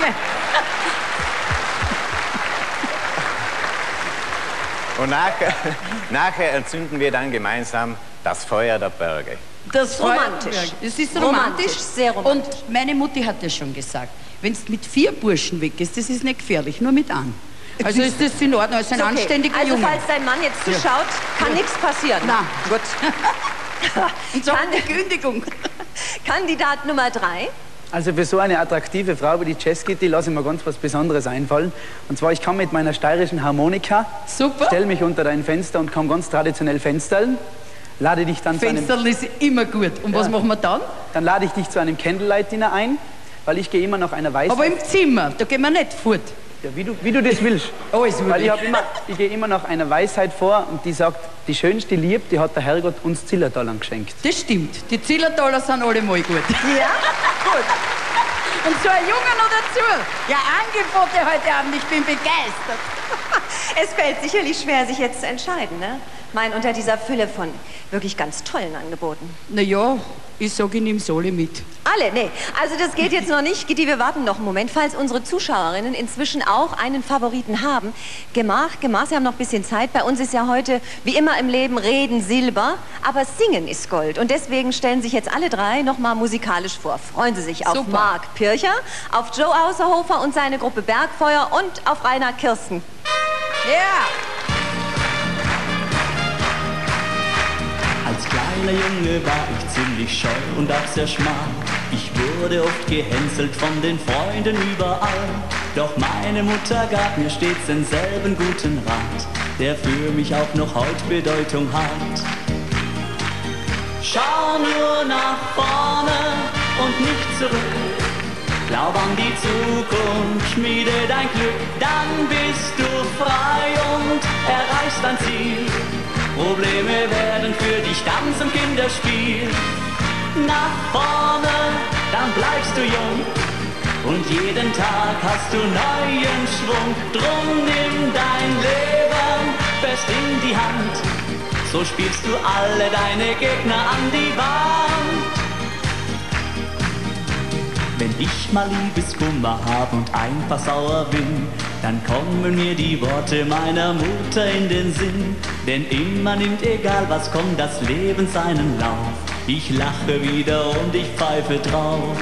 Und nachher entzünden wir dann gemeinsam das Feuer der Berge. Das Romantisch. Es ist romantisch. Sehr romantisch. Und meine Mutti hat ja schon gesagt, wenn du mit 4 Burschen weg ist, das ist nicht gefährlich, nur mit einem. Also ist das in Ordnung, als ein Ist okay. anständiger Also Junge. falls dein Mann jetzt zuschaut, kann nichts passieren. Na, gut. Und so eine Kündigung. Kandidat Nummer 3. Also für so eine attraktive Frau wie die Jess-Gitti lasse ich mir ganz was Besonderes einfallen. Und zwar, ich komme mit meiner steirischen Harmonika, stelle mich unter dein Fenster und kann ganz traditionell fensterln. Lade dich dann Fensterl ist immer gut. Und was machen wir dann? Dann lade ich dich zu einem Candlelight-Dinner ein, weil ich gehe immer nach einer Weisheit... Aber im Zimmer, da gehen wir nicht fort. Ja, wie du das willst. Alles weil ich gehe immer nach einer Weisheit vor und die sagt, die schönste Liebe, die hat der Herrgott uns Zillertalern geschenkt. Das stimmt. Die Zillertaler sind alle mal gut. Ja, gut. Und so ein Junge noch dazu. Ja, Angebote heute Abend, ich bin begeistert. Es fällt sicherlich schwer, sich jetzt zu entscheiden, ne? Ich meine, unter dieser Fülle von wirklich ganz tollen Angeboten. Naja, ich sage, ich nehme alle mit. Alle? Nee. Also das geht jetzt noch nicht. Gitti, wir warten noch einen Moment. Falls unsere Zuschauerinnen inzwischen auch einen Favoriten haben, Gemach, Sie haben noch ein bisschen Zeit. Bei uns ist ja heute, wie immer im Leben, Reden Silber, aber Singen ist Gold. Und deswegen stellen sich jetzt alle 3 noch mal musikalisch vor. Freuen Sie sich auf Super. Marc Pircher, auf Joe Außerhofer und seine Gruppe Bergfeuer und auf Rainer Kirsten. Ja! Als kleiner Junge war ich ziemlich scheu und auch sehr schmal. Ich wurde oft gehänselt von den Freunden überall. Doch meine Mutter gab mir stets denselben guten Rat, der für mich auch noch heute Bedeutung hat. Schau nur nach vorne und nicht zurück. Glaub an die Zukunft, schmiede dein Glück, dann bist du frei und erreichst dein Ziel. Probleme werden für dich dann zum Kinderspiel. Nach vorne, dann bleibst du jung und jeden Tag hast du neuen Schwung. Drum nimm dein Leben fest in die Hand, so spielst du alle deine Gegner an die Wand. Wenn ich mal Liebeskummer hab und einfach sauer bin, dann kommen mir die Worte meiner Mutter in den Sinn. Denn immer nimmt, egal was kommt, das Leben seinen Lauf. Ich lache wieder und ich pfeife drauf.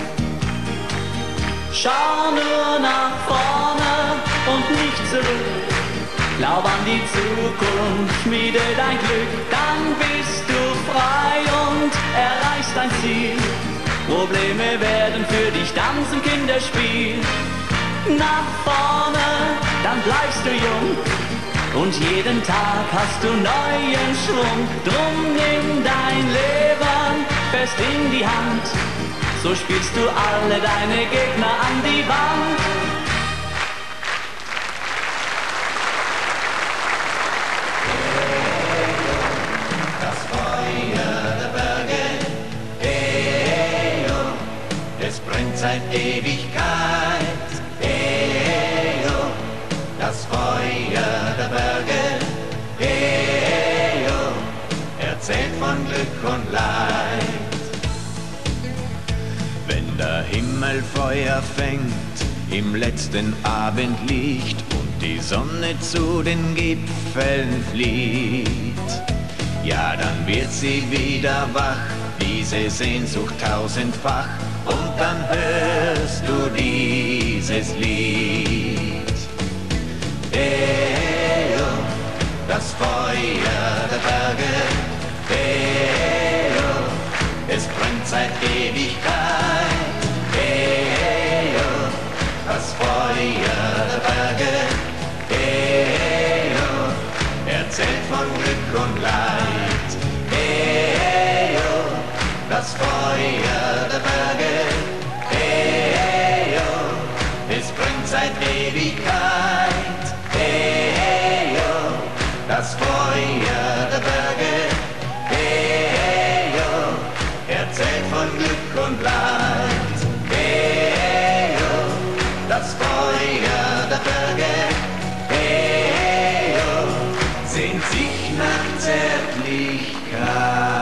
Schau nur nach vorne und nicht zurück. Glaub an die Zukunft, schmiede dein Glück, dann bist du frei und erreichst dein Ziel. Probleme werden für dich dann zum Kinderspiel. Nach vorne, dann bleibst du jung und jeden Tag hast du neuen Schwung. Drum nimm dein Leben fest in die Hand, so spielst du alle deine Gegner an die Wand. Das Feuer der Berge, es brennt seit Ewigkeit. Das Feuer der Berge, erzählt von Glück und Leid. Wenn der Himmel Feuer fängt, im letzten Abendlicht und die Sonne zu den Gipfeln flieht, ja, dann wird sie wieder wach, diese Sehnsucht tausendfach, und dann hörst du dieses Lied. Das Feuer der Berge, es brennt seit Ewigkeit. Das Feuer der Berge, erzählt von Glück und Leid. Das Feuer der Berge, es brennt seit Ewigkeit. Das Feuer der Berge, erzählt von Glück und Leid. Das Feuer der Berge, sehnt sich nach Zärtlichkeit.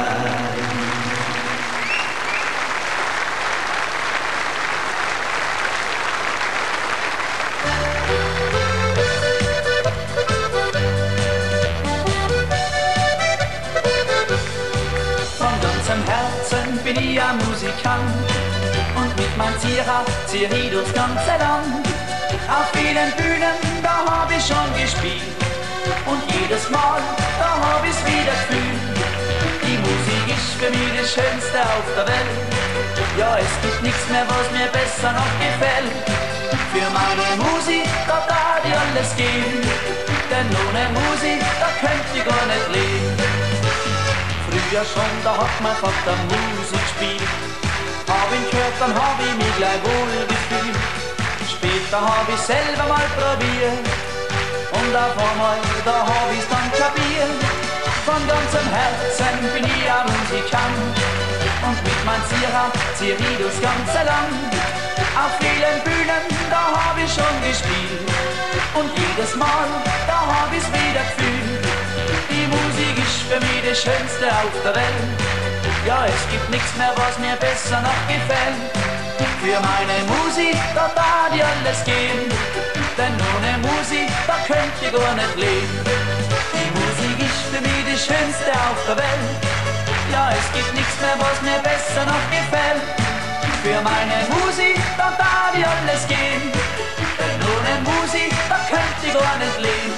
Bin ich ein Musikant und mit meinem Zierer zieh ich durchs ganze Land. Auf vielen Bühnen, da hab ich schon gespielt und jedes Mal, da hab ich's wieder gefühlt. Die Musik ist für mich das Schönste auf der Welt. Ja, es gibt nichts mehr, was mir besser noch gefällt. Für meine Musik, da darf ich alles geben, denn ohne Musik, da könnt ich gar nicht leben. Früher schon, da hat mein Vater Musik gespielt. Hab ihn gehört, dann hab ich mich gleich wohl gefühlt. Später hab ich selber mal probiert und auf einmal, da hab ich's dann kapiert. Von ganzem Herzen bin ich ein Musikant und mit meinem Zierer zieh ich durchs ganze Land. Auf vielen Bühnen, da hab ich schon gespielt und jedes Mal, da hab ich's wieder gefühlt. Die Musik ist für mich das Schönste auf der Welt. Ja, es gibt nichts mehr, was mir besser noch gefällt. Für meine Musik, da darf ich alles geben, denn ohne Musik, da könnt ich gar nicht leben. Die Musik ist für mich das Schönste auf der Welt. Ja, es gibt nichts mehr, was mir besser noch gefällt. Für meine Musik, da darf ich alles geben, denn ohne Musik, da könnt ich gar nicht leben.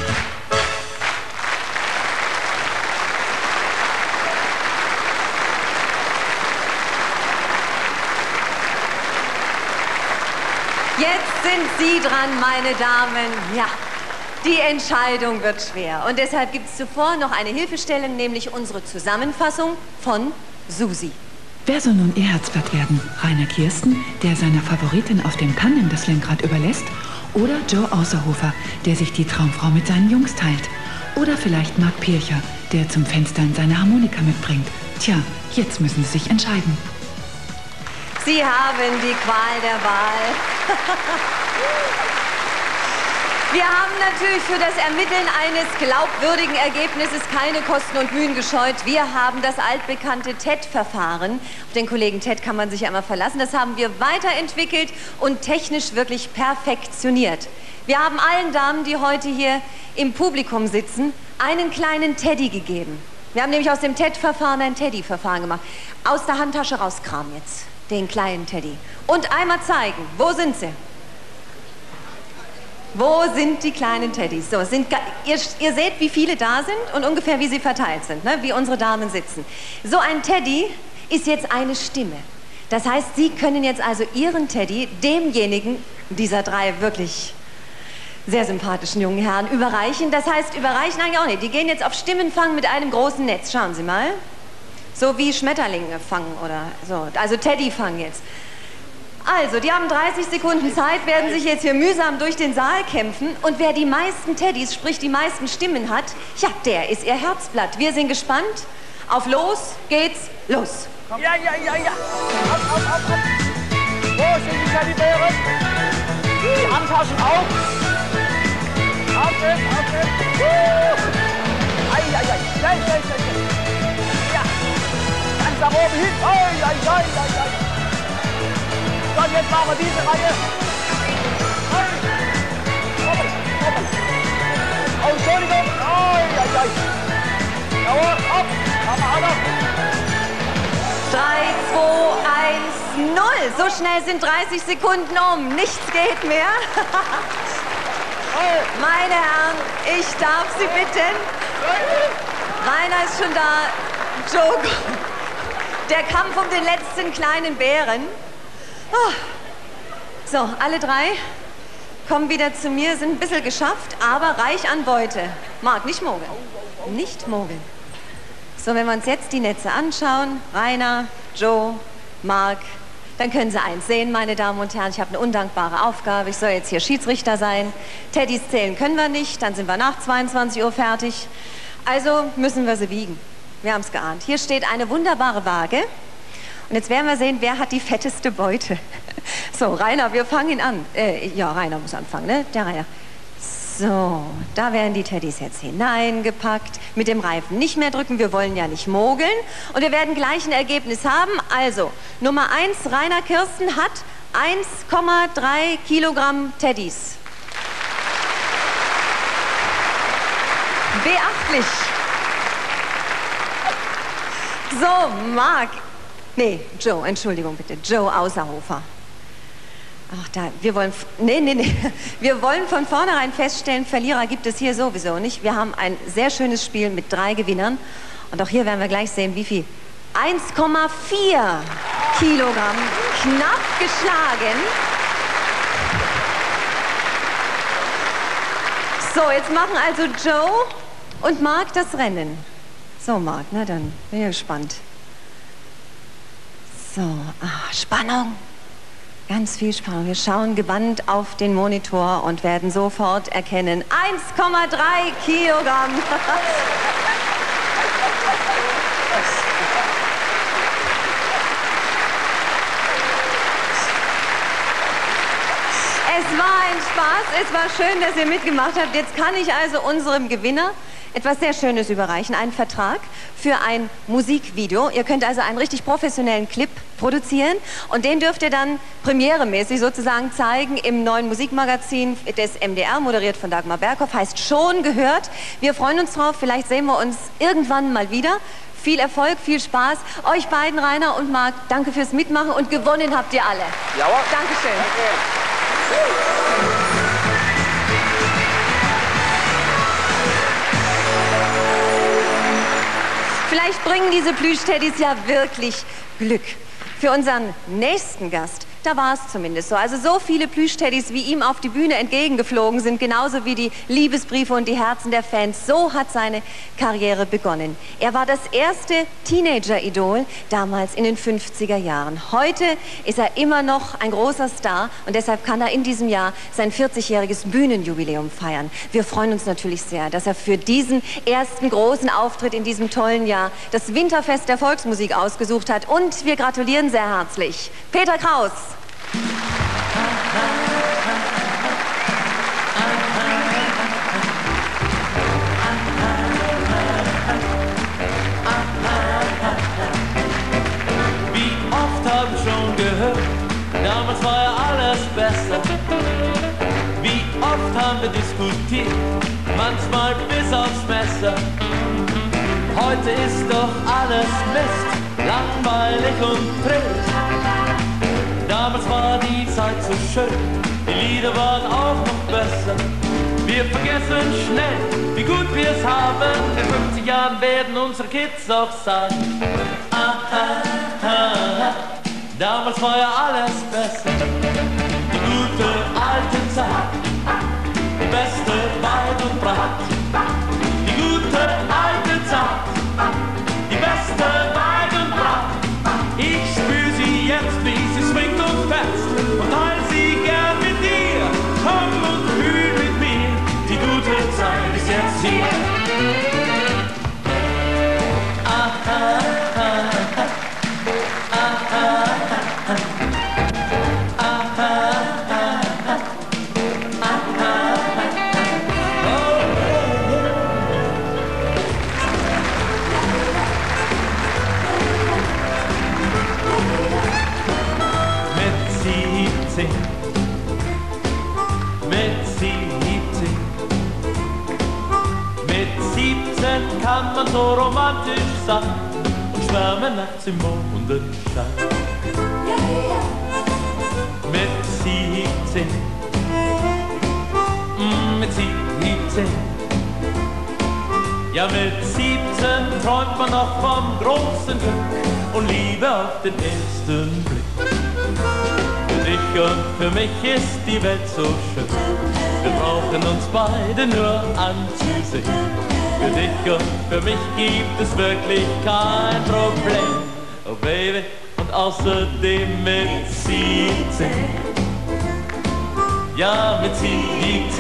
Jetzt sind Sie dran, meine Damen. Ja, die Entscheidung wird schwer. Und deshalb gibt es zuvor noch eine Hilfestellung, nämlich unsere Zusammenfassung von Susi. Wer soll nun ihr Herzblatt werden? Rainer Kirsten, der seiner Favoritin auf dem Tandem das Lenkrad überlässt? Oder Joe Außerhofer, der sich die Traumfrau mit seinen Jungs teilt? Oder vielleicht Marc Pircher, der zum Fenstern seine Harmonika mitbringt? Tja, jetzt müssen Sie sich entscheiden. Sie haben die Qual der Wahl. Wir haben natürlich für das Ermitteln eines glaubwürdigen Ergebnisses keine Kosten und Mühen gescheut. Wir haben das altbekannte TED-Verfahren. Auf den Kollegen Ted kann man sich ja immer verlassen. Das haben wir weiterentwickelt und technisch wirklich perfektioniert. Wir haben allen Damen, die heute hier im Publikum sitzen, einen kleinen Teddy gegeben. Wir haben nämlich aus dem TED-Verfahren ein Teddy-Verfahren gemacht. Aus der Handtasche rauskramen jetzt, den kleinen Teddy. Und einmal zeigen, wo sind sie? Wo sind die kleinen Teddys? So, ihr seht, wie viele da sind und ungefähr, wie sie verteilt sind, ne? Wie unsere Damen sitzen. So ein Teddy ist jetzt eine Stimme. Das heißt, Sie können jetzt also Ihren Teddy demjenigen dieser drei wirklich sehr sympathischen jungen Herren überreichen. Das heißt, überreichen eigentlich auch nicht. Die gehen jetzt auf Stimmenfang mit einem großen Netz. Schauen Sie mal. So wie Schmetterlinge fangen oder so. Also Teddyfang jetzt. Also, die haben 30 Sekunden Zeit, werden sich jetzt hier mühsam durch den Saal kämpfen. Und wer die meisten Teddys, sprich die meisten Stimmen hat, ja, der ist ihr Herzblatt. Wir sind gespannt. Auf los geht's, los. Ja. Auf. Wo sind die Teddybären? Die Handtaschen auf. Auf jetzt. Schnell. Ja. Ganz nach oben hin. Und jetzt machen wir diese Reihe. Oh, Entschuldigung. Jawohl, hopp. Machen wir auch noch. 3, 2, 1, 0. So schnell sind 30 Sekunden um. Nichts geht mehr. Meine Herren, ich darf Sie bitten. Rainer ist schon da. Joe, der Kampf um den letzten kleinen Bären. Oh. So, alle drei kommen wieder zu mir, sind ein bisschen geschafft, aber reich an Beute. Marc, nicht mogeln. Nicht mogeln. So, wenn wir uns jetzt die Netze anschauen, Rainer, Joe, Marc, dann können Sie eins sehen, meine Damen und Herren, ich habe eine undankbare Aufgabe. Ich soll jetzt hier Schiedsrichter sein. Teddys zählen können wir nicht, dann sind wir nach 22 Uhr fertig. Also müssen wir sie wiegen. Wir haben es geahnt. Hier steht eine wunderbare Waage. Und jetzt werden wir sehen, wer hat die fetteste Beute. So, Rainer, wir fangen an. Ja, Rainer muss anfangen, ne? Der Rainer. So, da werden die Teddys jetzt hineingepackt. Mit dem Reifen nicht mehr drücken, wir wollen ja nicht mogeln. Und wir werden gleich ein Ergebnis haben. Also, Nummer 1, Rainer Kirsten hat 1,3 Kilogramm Teddys. Beachtlich. So, Marc. Nee, Joe, Entschuldigung bitte. Joe Außerhofer. Ach, wir wollen von vornherein feststellen, Verlierer gibt es hier sowieso nicht. Wir haben ein sehr schönes Spiel mit 3 Gewinnern. Und auch hier werden wir gleich sehen, wie viel. 1,4 Kilogramm. Knapp geschlagen. So, jetzt machen also Joe und Marc das Rennen. So, Marc, na dann bin ich gespannt. So, Spannung. Ganz viel Spannung. Wir schauen gebannt auf den Monitor und werden sofort erkennen. 1,3 Kilogramm. Es war ein Spaß. Es war schön, dass ihr mitgemacht habt. Jetzt kann ich also unserem Gewinner etwas sehr Schönes überreichen, einen Vertrag für ein Musikvideo. Ihr könnt also einen richtig professionellen Clip produzieren und den dürft ihr dann premieremäßig sozusagen zeigen im neuen Musikmagazin des MDR, moderiert von Dagmar Berghoff, heißt Schon gehört. Wir freuen uns drauf, vielleicht sehen wir uns irgendwann mal wieder. Viel Erfolg, viel Spaß. Euch beiden, Rainer und Marc, danke fürs Mitmachen und gewonnen habt ihr alle. Jawohl. Dankeschön. Danke. Vielleicht bringen diese Plüschteddys ja wirklich Glück. Für unseren nächsten Gast, da war es zumindest so. Also so viele Plüschteddys, wie ihm auf die Bühne entgegengeflogen sind, genauso wie die Liebesbriefe und die Herzen der Fans. So hat seine Karriere begonnen. Er war das erste Teenager-Idol, damals in den 50er Jahren. Heute ist er immer noch ein großer Star und deshalb kann er in diesem Jahr sein 40-jähriges Bühnenjubiläum feiern. Wir freuen uns natürlich sehr, dass er für diesen ersten großen Auftritt in diesem tollen Jahr das Winterfest der Volksmusik ausgesucht hat. Und wir gratulieren sehr herzlich Peter Kraus. haben wir diskutiert, manchmal bis aufs Messer. Heute ist doch alles Mist, langweilig und trist. Damals war die Zeit so schön, die Lieder waren auch noch besser. Wir vergessen schnell, wie gut wir es haben. In 50 Jahren werden unsere Kids auch sagen, damals war ja alles besser. Die gute alte Zeit, die beste weit und breit. Die gute alte Zeit, die beste weit und breit. Ich spür sie jetzt, wie sie swingt und fetzt und teil sie gern mit dir. Komm und fühl mit mir, die gute Zeit ist jetzt hier. Kann man so romantisch sein und schwärmen nachts im Mondenschein. Mit 17, mit 17, ja mit 17 träumt man noch vom großen Glück und Liebe auf den ersten Blick. Für dich und für mich ist die Welt so schön, wir brauchen uns beide nur anzusehen. Für dich und für mich gibt es wirklich kein Problem, oh Baby, und außerdem mit 17, ja mit 17,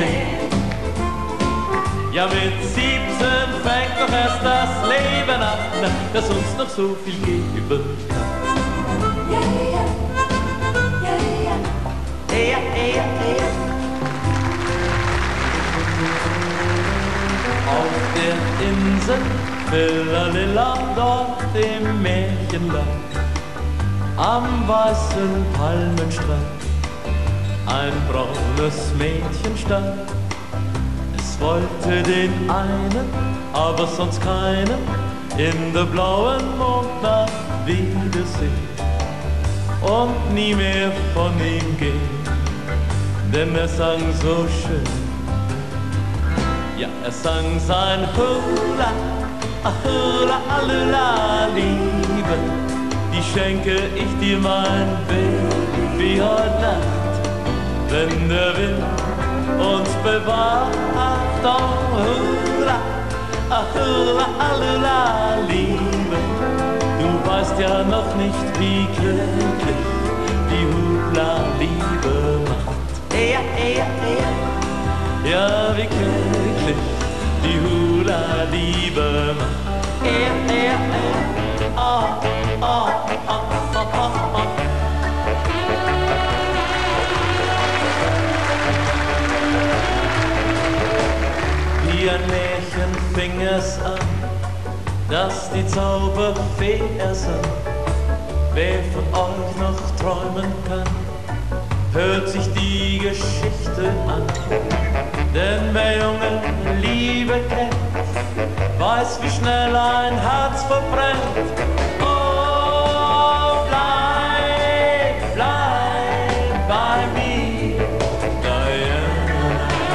ja mit 17 fängt doch erst das Leben an, das uns noch so viel geben kann. Auf der Insel Villalilla, dort im Märchenland, am weißen Palmenstrand, ein braunes Mädchen stand. Es wollte den einen, aber sonst keinen, in der blauen Mondnacht wiedersehen und nie mehr von ihm gehen, denn er sang so schön. Ja, er sang sein Hula, Hula, Hula, Liebe, die schenke ich dir, mein Baby, heute Nacht, wenn der Wind uns bewahrt. Oh, Hula, Hula, Hula, Liebe, du weißt ja noch nicht, wie glücklich die Hula-Liebe macht. Ja, wie glücklich die Hula-Liebe macht. Wie ein Märchen fing es an, dass die Zauberfee ersang. Wer von euch noch träumen kann, hört sich die Geschichte an. Denn wer junge Liebe kennt, weiß, wie schnell ein Herz verbrennt. Oh, bleib, bleib bei mir, Diana.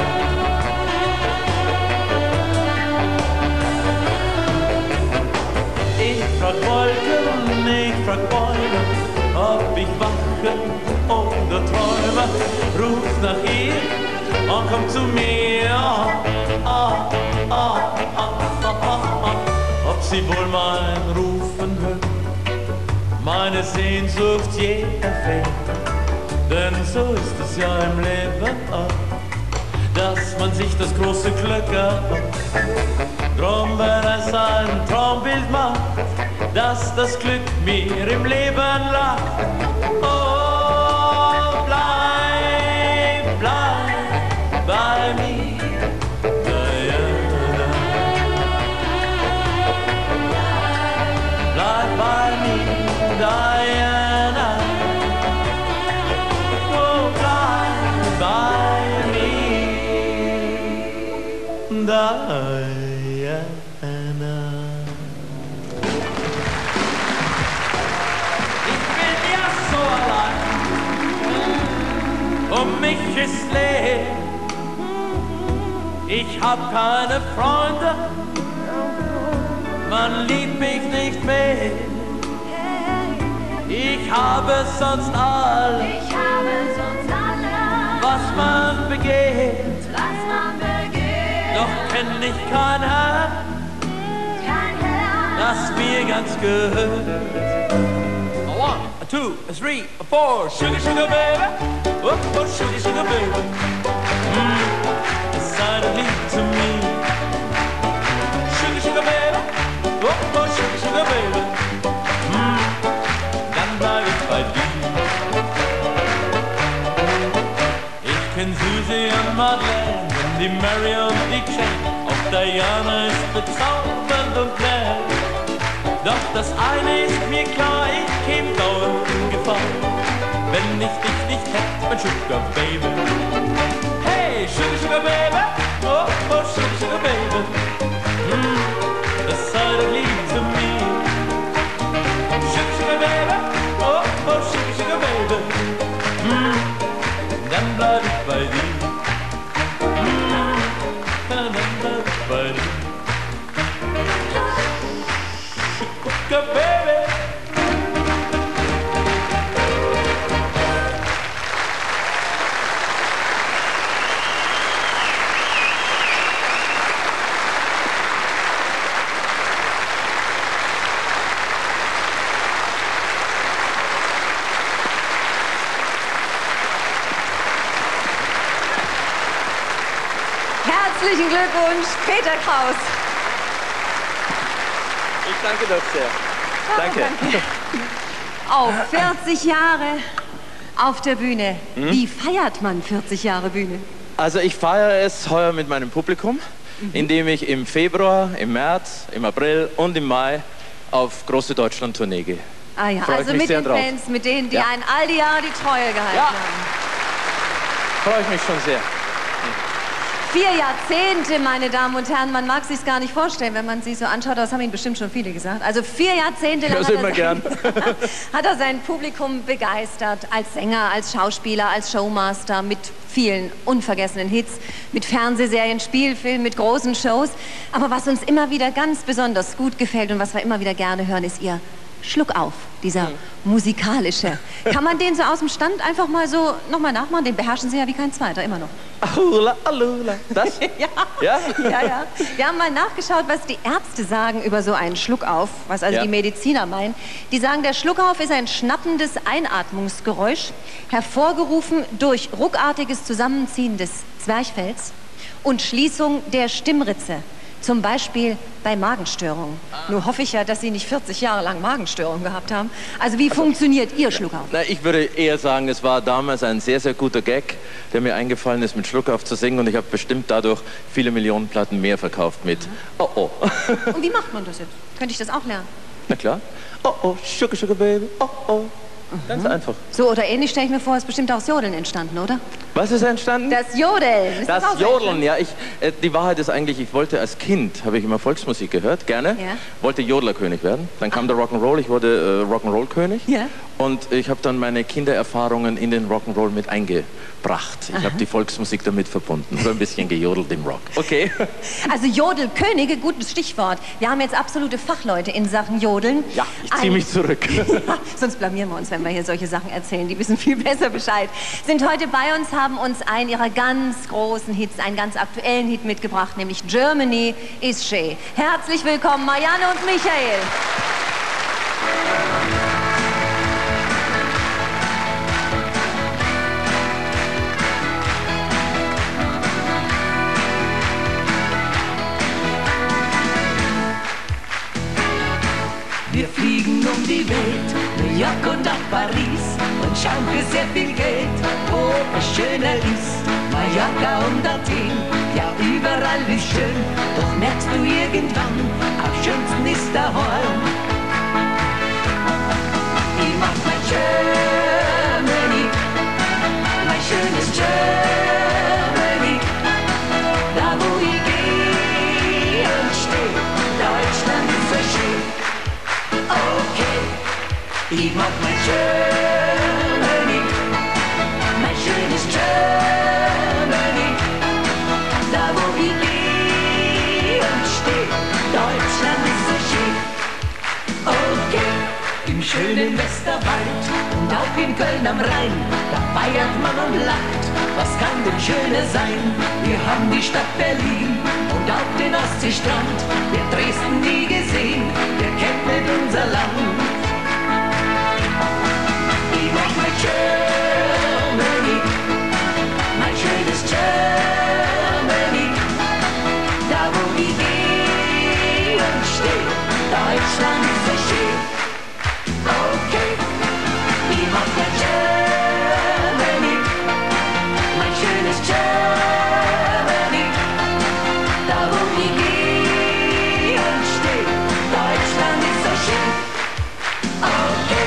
Ich frag Wolken, ich frag Bäume, ob ich wache oder träume. Ruf nach ihr und komm zu mir. Ob sie wohl mein Rufen hört, meine Sehnsucht je erfährt. Denn so ist es ja im Leben auch, dass man sich das große Glück erhofft. Drum, wenn es ein Traumbild macht, dass das Glück mir im Leben lacht. Oh, bleib, bleib bei mir, Diana. Bleib bei mir, Diana. Oh, bleib bei mir. Diana. Ich bin ja so allein, um mich ist leer. Ich hab keine Freunde, man liebt mich nicht mehr. Ich habe sonst alles, was man begehrt. Doch kenn ich kein Herr, das mir ganz gehört. 1, 2, 3, 4, sugar, sugar baby, oh, oh, sugar, sugar baby. Sei doch lieb zu mir. Sugar, sugar baby, oh, oh, sugar, sugar baby. Dann bleib ich bei dir. Ich kenn Susie und Madeleine, die Mary und die Jane. Auch Diana ist bezaubernd und nett. Doch das eine ist mir klar, ich käm dauernd in Gefahr, wenn ich dich nicht hätt, mein Sugar Baby. Hey, Sugar, Sugar Baby, oh, oh, Sugar, Sugar Baby. Das sei doch lieb zu mir. Sugar, Sugar Baby, oh, oh, Sugar, Sugar Baby. Dann bleib ich bei dir. Dann bleib ich bei dir. Sugar Baby. Herzlichen Glückwunsch, Peter Kraus. Ich danke doch sehr. Danke. Auf 40 Jahre auf der Bühne. Wie feiert man 40 Jahre Bühne? Also ich feiere es heuer mit meinem Publikum, indem ich im Februar, im März, im April und im Mai auf große Deutschland-Tournee gehe. Ah ja, Freu ich also mich mit sehr den drauf. Fans, mit denen, die Ja. einen all die Jahre die Treue gehalten Ja. haben. Freue ich mich schon sehr. 4 Jahrzehnte, meine Damen und Herren, man mag sich's gar nicht vorstellen, wenn man sie so anschaut, das haben Ihnen bestimmt schon viele gesagt. Also 4 Jahrzehnte lang Das immer gern. hat er sein Publikum begeistert, als Sänger, als Schauspieler, als Showmaster, mit vielen unvergessenen Hits, mit Fernsehserien, Spielfilmen, mit großen Shows. Aber was uns immer wieder ganz besonders gut gefällt und was wir immer wieder gerne hören, ist Ihr Schluck auf, dieser musikalische. Kann man den so aus dem Stand einfach mal so nochmal nachmachen? Den beherrschen Sie ja wie kein zweiter, immer noch. Ahula, alula. Das? Ja. Ja? Ja. Wir haben mal nachgeschaut, was die Ärzte sagen über so einen Schluckauf, was also Ja. die Mediziner meinen. Die sagen, der Schluckauf ist ein schnappendes Einatmungsgeräusch, hervorgerufen durch ruckartiges Zusammenziehen des Zwerchfells und Schließung der Stimmritze. Zum Beispiel bei Magenstörungen. Nur hoffe ich ja, dass Sie nicht 40 Jahre lang Magenstörungen gehabt haben. Also wie funktioniert Ihr Schluckauf? Na, ich würde eher sagen, es war damals ein sehr, sehr guter Gag, der mir eingefallen ist, mit Schluckauf zu singen. Und ich habe bestimmt dadurch viele Millionen Platten mehr verkauft mit Oh, oh. Und wie macht man das jetzt? Könnte ich das auch lernen? Na klar. Oh, oh, Sugar, Sugar Baby. Oh, oh. Ganz einfach. So oder ähnlich stelle ich mir vor, ist bestimmt aus Jodeln entstanden, oder? Was ist entstanden? Das Jodeln. Ist Das auch so Jodeln, entstanden? ja. Die Wahrheit ist eigentlich, ich wollte als Kind, habe ich immer Volksmusik gehört, gerne. Ja. Wollte Jodlerkönig werden. Dann kam der Rock'n'Roll, ich wurde Rock'n'Roll-König. Ja. Und ich habe dann meine Kindererfahrungen in den Rock'n'Roll mit eingebracht. Ich habe die Volksmusik damit verbunden. So ein bisschen gejodelt im Rock. Okay. Also Jodelkönige, gutes Stichwort. Wir haben jetzt absolute Fachleute in Sachen Jodeln. Ja, ich ziehe mich zurück. Ja, sonst blamieren wir uns, wenn wir hier solche Sachen erzählen. Die wissen viel besser Bescheid. Sind heute bei uns, haben uns einen ihrer ganz großen Hits, einen ganz aktuellen Hit mitgebracht, nämlich Germany is She. Herzlich willkommen, Marianne und Michael. Wir fliegen um die Welt, New York und auch Paris und schauen für sehr viel Geld, wo es schöner ist. Mallorca und Athen, ja überall ist schön, doch merkst du irgendwann, am schönsten ist daheim. Ich mach mein Germany, mein schönes Germany, da wo ich gehe. Ich mag mein Germany, mein schönes Germany. Da wo ich gehe und stehe, Deutschland ist so schön. Okay, im schönen Westerwald und auch in Köln am Rhein, da feiert man und lacht. Was kann denn schöner sein? Wir haben die Stadt Berlin und auch den Ostseestrand. Wer Dresden nie gesehen, der kennt nicht unser Land. Ich mag mein Germany, mein schönes Germany. Da wo ich gehe und stehe, Deutschland ist so schön. Okay, ich mag mein Germany, mein schönes Germany. Da wo ich gehe und stehe, Deutschland ist so schön. Okay.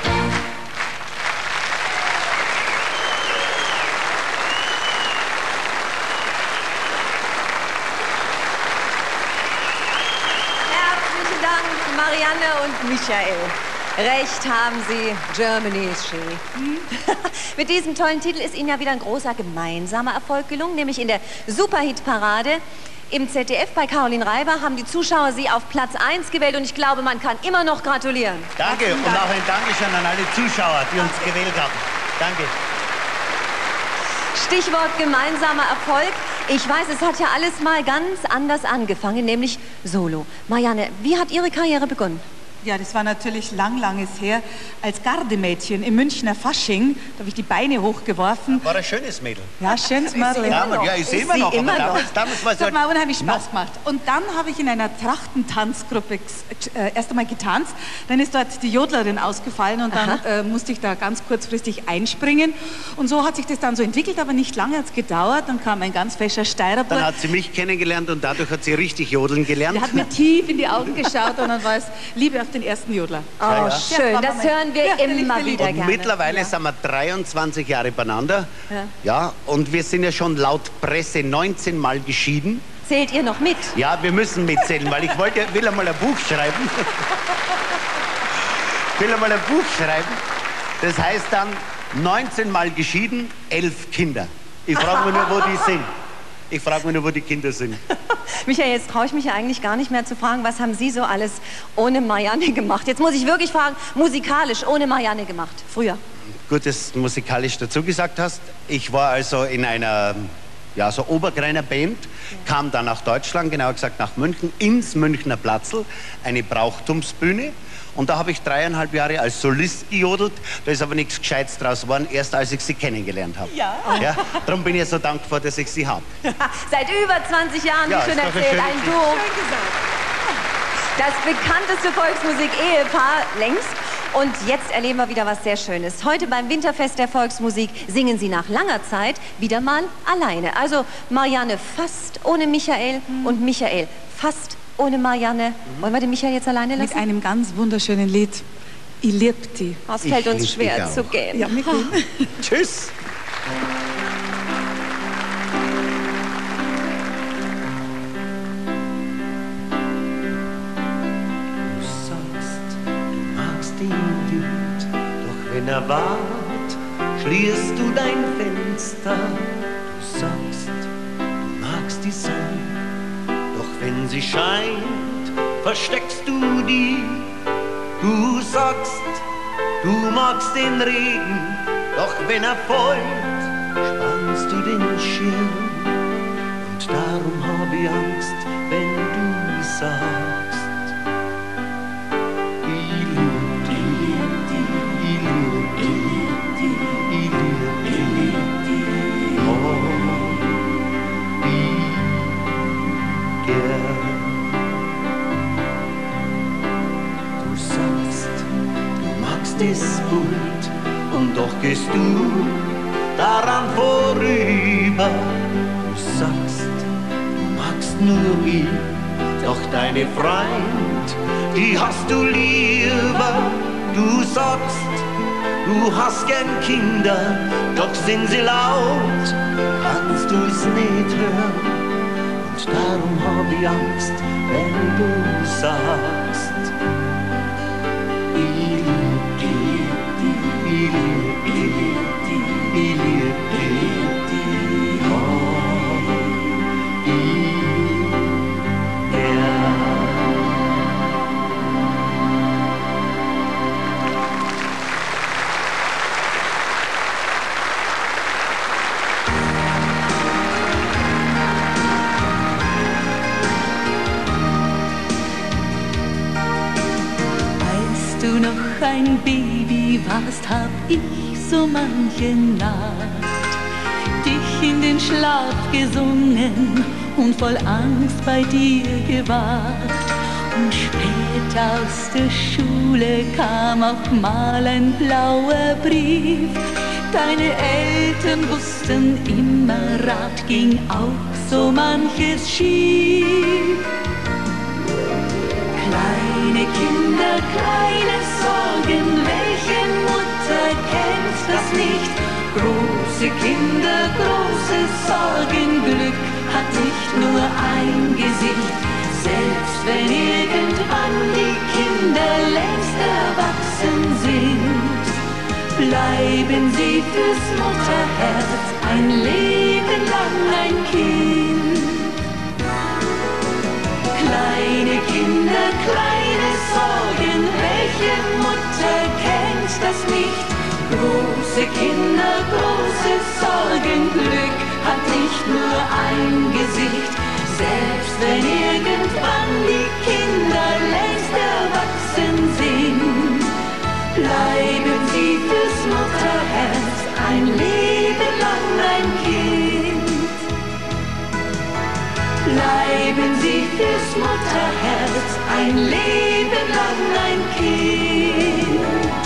Herzlichen Dank, Marianne und Michael. Recht haben Sie, Germany is schön. Mit diesem tollen Titel ist Ihnen ja wieder ein großer gemeinsamer Erfolg gelungen, nämlich in der Superhit-Parade. Im ZDF bei Caroline Reiber haben die Zuschauer Sie auf Platz 1 gewählt und ich glaube, man kann immer noch gratulieren. Danke und auch ein Dankeschön an alle Zuschauer, die uns gewählt haben. Danke. Stichwort gemeinsamer Erfolg. Ich weiß, es hat ja alles mal ganz anders angefangen, nämlich solo. Marianne, wie hat Ihre Karriere begonnen? Ja, das war natürlich langes her. Als Gardemädchen im Münchner Fasching, da habe ich die Beine hochgeworfen. War ein schönes Mädel. Ja, schönes Mädel. Ja, ich sehe immer noch. Damals war das hat mir unheimlich Spaß gemacht. Und dann habe ich in einer Trachtentanzgruppe erst einmal getanzt. Dann ist dort die Jodlerin ausgefallen und dann musste ich da ganz kurzfristig einspringen. Und so hat sich das dann so entwickelt, aber nicht lange hat es gedauert. Dann kam ein ganz fescher Steirer. Dann hat sie mich kennengelernt und dadurch hat sie richtig jodeln gelernt. Die hat mir tief in die Augen geschaut und dann war es Liebe auf den ersten Jodler. Oh, ja. Schön, das hören wir immer wieder und gerne. Mittlerweile sind wir 23 Jahre beieinander. Ja, und wir sind ja schon laut Presse 19 Mal geschieden. Zählt ihr noch mit? Ja, wir müssen mitzählen, weil ich will einmal ein Buch schreiben. Das heißt dann 19 Mal geschieden, 11 Kinder. Ich frage mich nur, wo die sind. Ich frage mich nur, wo die Kinder sind. Michael, jetzt traue ich mich ja eigentlich gar nicht mehr zu fragen, was haben Sie so alles ohne Marianne gemacht? Jetzt muss ich wirklich fragen, musikalisch ohne Marianne gemacht, früher. Gut, dass du musikalisch dazu gesagt hast. Ich war also in einer so Obergreiner Band, kam dann nach Deutschland, genauer gesagt nach München, ins Münchner Platzl, eine Brauchtumsbühne. Und da habe ich 3,5 Jahre als Solist gejodelt. Da ist aber nichts Gescheites draus geworden, erst als ich sie kennengelernt habe. Ja. Darum bin ich so dankbar, dass ich sie habe. Seit über 20 Jahren, wie schon erzählt, ein Duo. Das bekannteste Volksmusik-Ehepaar längst. Und jetzt erleben wir wieder was sehr Schönes. Heute beim Winterfest der Volksmusik singen sie nach langer Zeit wieder mal alleine. Also Marianne fast ohne Michael und Michael fast ohne Marianne. Wollen wir den Michael jetzt alleine lassen? Mit einem ganz wunderschönen Lied. Ich lieb dich. Oh, es fällt uns schwer zu gehen. Ja, mir geht. Tschüss. Du sagst, du magst den Wind, doch wenn er wart, schließt du dein Fenster. Du sagst, du magst die Sonne, wenn sie scheint, versteckst du die. Du sagst, du magst den Regen, doch wenn er fällt, spannst du den Schirm. Und darum hab ich Angst, wenn du sagst, ich lieb dich, ich lieb dich, ich lieb dich, oh, du sagst, du magst das Bund und doch gehst du daran vorüber. Du sagst, du magst nur mich, doch deine Freund, die hast du lieber. Du sagst, du hast gern Kinder, doch sind sie laut, kannst du's nicht hören. Und darum hab ich Angst, wenn du sagst, ich lieb dich. ein Baby warst, hab ich so manche Nacht dich in den Schlaf gesungen und voll Angst bei dir gewacht. Und später aus der Schule kam auch mal ein blauer Brief. Deine Eltern wussten immer Rat, ging auch so manches schief. Kleine Kinder, kleine Sorgen, welche Mutter kennt das nicht? Große Kinder, große Sorgen, Glück hat nicht nur ein Gesicht. Selbst wenn irgendwann die Kinder längst erwachsen sind, bleiben sie fürs Mutterherz ein Leben lang ein Kind. Kleine Kinder, kleine Sorgen, welche Mutter kennt das nicht? Große Kinder, große Sorgen, Glück hat nicht nur ein Gesicht. Selbst wenn irgendwann die Kinder längst erwachsen sind, bleiben sie fürs Mutterherz ein Leben lang ein Kind. Bleiben sie fürs Mutterherz ein Leben lang ein Kind.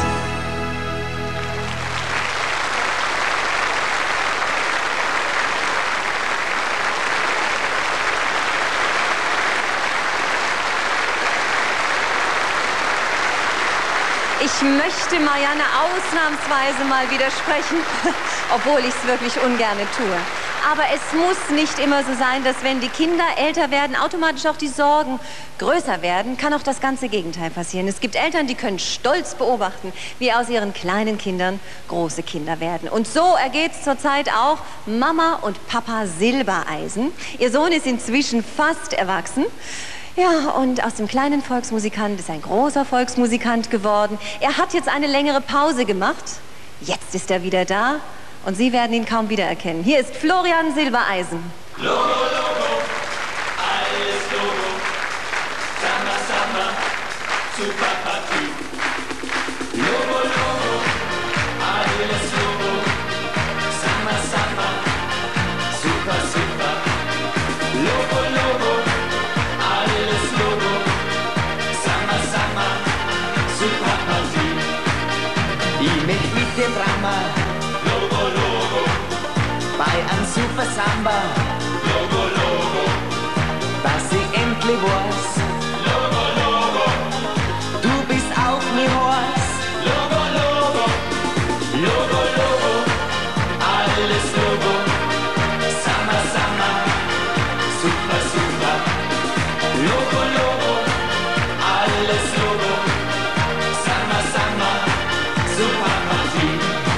Ich möchte Marianne ausnahmsweise mal widersprechen, obwohl ich es wirklich ungerne tue. Aber es muss nicht immer so sein, dass wenn die Kinder älter werden, automatisch auch die Sorgen größer werden, kann auch das ganze Gegenteil passieren. Es gibt Eltern, die können stolz beobachten, wie aus ihren kleinen Kindern große Kinder werden. Und so ergeht es zurzeit auch Mama und Papa Silbereisen. Ihr Sohn ist inzwischen fast erwachsen. Ja, und aus dem kleinen Volksmusikant ist ein großer Volksmusikant geworden. Er hat jetzt eine längere Pause gemacht. Jetzt ist er wieder da und Sie werden ihn kaum wiedererkennen. Hier ist Florian Silbereisen. Logo, Logo, alles Logo. Samba, Samba, super Partie. Logo, Logo, alles Logo. Samba, Samba, super, super. Logo, Logo, alles Logo. Samba, Samba, super Partie. Ich möchte mit dem Drama Logo, Logo, bei einem Super Samba Logo, Logo, dass ich endlich weiß, Logo, Logo, du bist auch mein Horst. Logo, Logo, Logo, Logo, alles Logo. Samba, Samba, super, super. Logo, Logo, alles Logo. Samba, Samba, super Partie.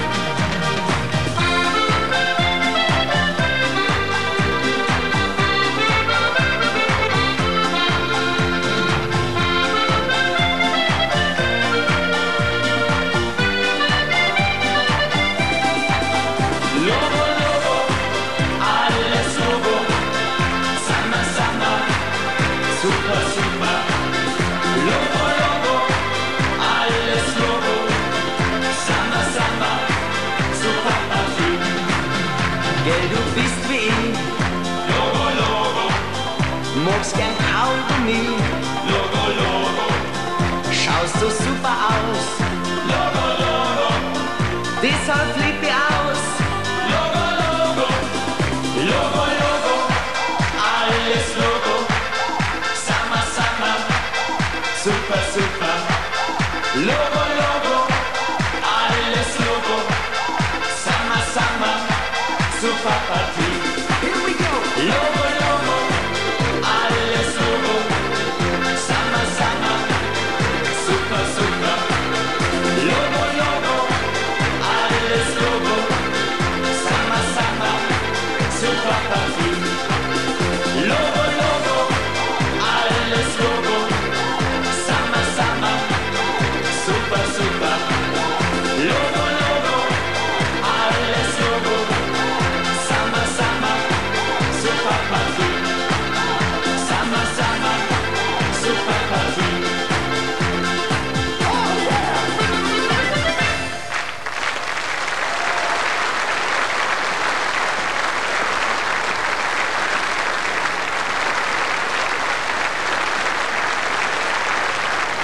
Logo, Logo, alles Logo. Samba, Samba, super, super. Logo, Logo, alles Logo. Samba, Samba, super Partie. Gell, du bist wie ich, Logo, Logo, magst gern Kaugummi, Logo, Logo, schaust so super aus, Logo, Logo, deshalb flipp ich aus. Logo, Logo, Logo, Logo, alles Logo. Samba, Samba, super, super. Logo, Logo, alles Logo. Samba, Samba, super Partie. Here we go. Logo, Logo, alles Logo. Samba, Samba, super, super.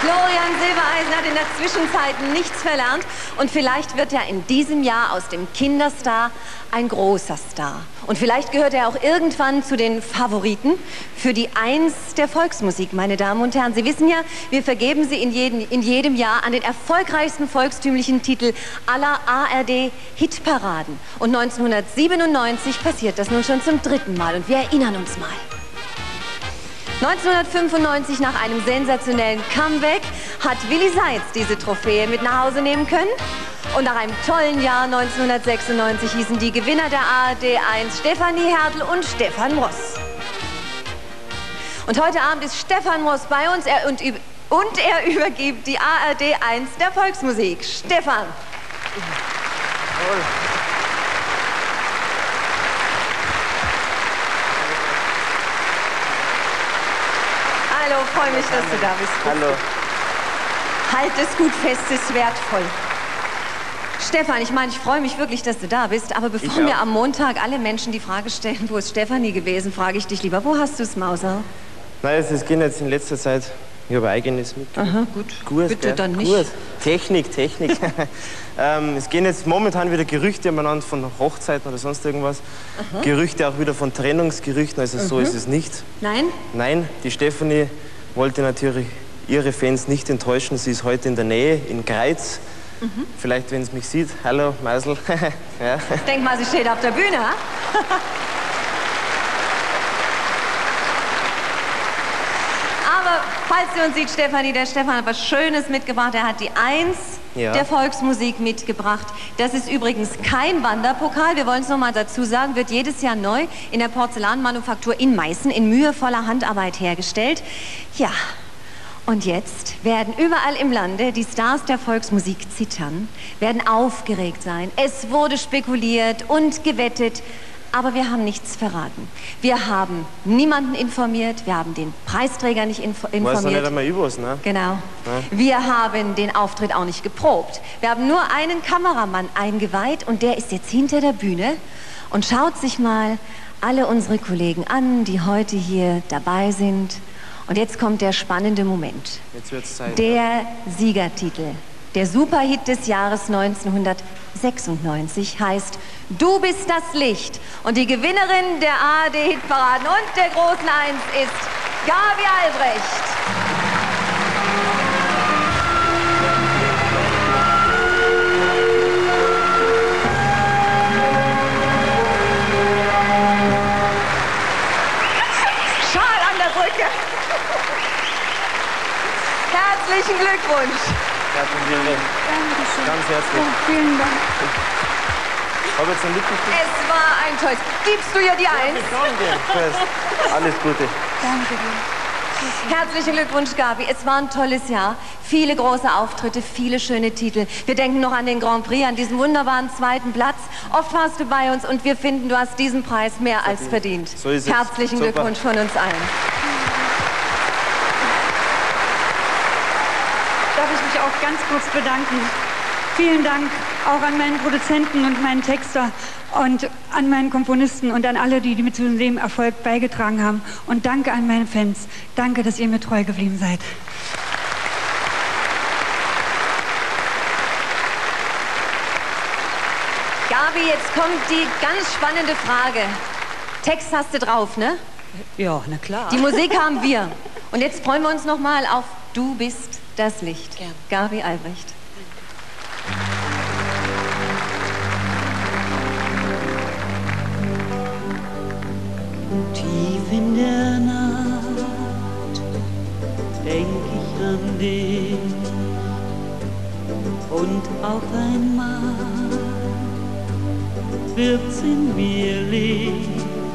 Florian Silbereisen hat in der Zwischenzeit nichts verlernt und vielleicht wird er in diesem Jahr aus dem Kinderstar ein großer Star. Und vielleicht gehört er auch irgendwann zu den Favoriten für die Eins der Volksmusik, meine Damen und Herren. Sie wissen ja, wir vergeben sie in jedem Jahr an den erfolgreichsten volkstümlichen Titel aller ARD-Hitparaden. Und 1997 passiert das nun schon zum 3. Mal und wir erinnern uns mal. 1995, nach einem sensationellen Comeback, hat Willi Seitz diese Trophäe mit nach Hause nehmen können. Und nach einem tollen Jahr 1996 hießen die Gewinner der ARD 1 Stefanie Hertel und Stefan Ross. Und heute Abend ist Stefan Ross bei uns und er übergibt die ARD 1 der Volksmusik. Stefan. Hallo, freue mich, dass du da bist. Hallo. Halt es gut fest, es ist wertvoll. Stefan, ich meine, ich freue mich wirklich, dass du da bist, aber bevor mir am Montag alle Menschen die Frage stellen, wo ist Stefanie gewesen, frage ich dich lieber, wo hast du es, Mauser? Nein, es geht jetzt in letzter Zeit, ich habe eigenes mitgekriegt. Aha, gut. Bitte dann nicht. Gut. Technik. Es gehen jetzt momentan wieder Gerüchte umeinander von Hochzeiten oder sonst irgendwas. Aha. Gerüchte auch wieder von Trennungsgerüchten, also so ist es nicht. Nein? Nein, die Stefanie wollte natürlich ihre Fans nicht enttäuschen. Sie ist heute in der Nähe, in Greiz. Vielleicht, wenn sie mich sieht. Hallo, Meisel. Ja. Denk mal, sie steht auf der Bühne, ha? Aber falls sie uns sieht, Stefanie, der Stefan hat was Schönes mitgebracht. Er hat die Eins der Volksmusik mitgebracht. Das ist übrigens kein Wanderpokal. Wir wollen es noch mal dazu sagen. Wird jedes Jahr neu in der Porzellanmanufaktur in Meißen in mühevoller Handarbeit hergestellt. Ja. Und jetzt werden überall im Lande die Stars der Volksmusik zittern, werden aufgeregt sein. Es wurde spekuliert und gewettet, aber wir haben nichts verraten. Wir haben niemanden informiert, wir haben den Preisträger nicht informiert. Weiß doch nicht einmal übers, ne? Genau. Ja. Wir haben den Auftritt auch nicht geprobt. Wir haben nur einen Kameramann eingeweiht und der ist jetzt hinter der Bühne und schaut sich mal alle unsere Kollegen an, die heute hier dabei sind. Und jetzt kommt der spannende Moment. Jetzt wird's Zeit. Der Siegertitel, der Superhit des Jahres 1996 heißt Du bist das Licht. Und die Gewinnerin der ARD-Hitparaden und der großen Eins ist Gabi Albrecht. Schal an der Brücke. Herzlichen Glückwunsch. Herzlichen Dank. Dankeschön. Ganz herzlich. Vielen Dank. Habe jetzt ein Lippenstift. Es war ein tolles. Gibst du ihr die Eins? Alles Gute. Danke dir. Herzlichen Glückwunsch, Gabi. Es war ein tolles Jahr. Viele große Auftritte, viele schöne Titel. Wir denken noch an den Grand Prix, an diesen wunderbaren 2. Platz. Oft warst du bei uns und wir finden, du hast diesen Preis mehr als verdient. So ist es. Herzlichen Super. Glückwunsch von uns allen. Darf ich mich auch ganz kurz bedanken. Vielen Dank auch an meinen Produzenten und meinen Texter und an meinen Komponisten und an alle, die mit zu dem Erfolg beigetragen haben. Und danke an meine Fans. Danke, dass ihr mir treu geblieben seid. Gabi, jetzt kommt die ganz spannende Frage. Text hast du drauf, ne? Ja, na klar. Die Musik haben wir. Und jetzt freuen wir uns noch mal auf Du bist das Licht. Gern. Gabi Albrecht. Tief in der Nacht denk ich an dich und auf einmal wird's in mir Licht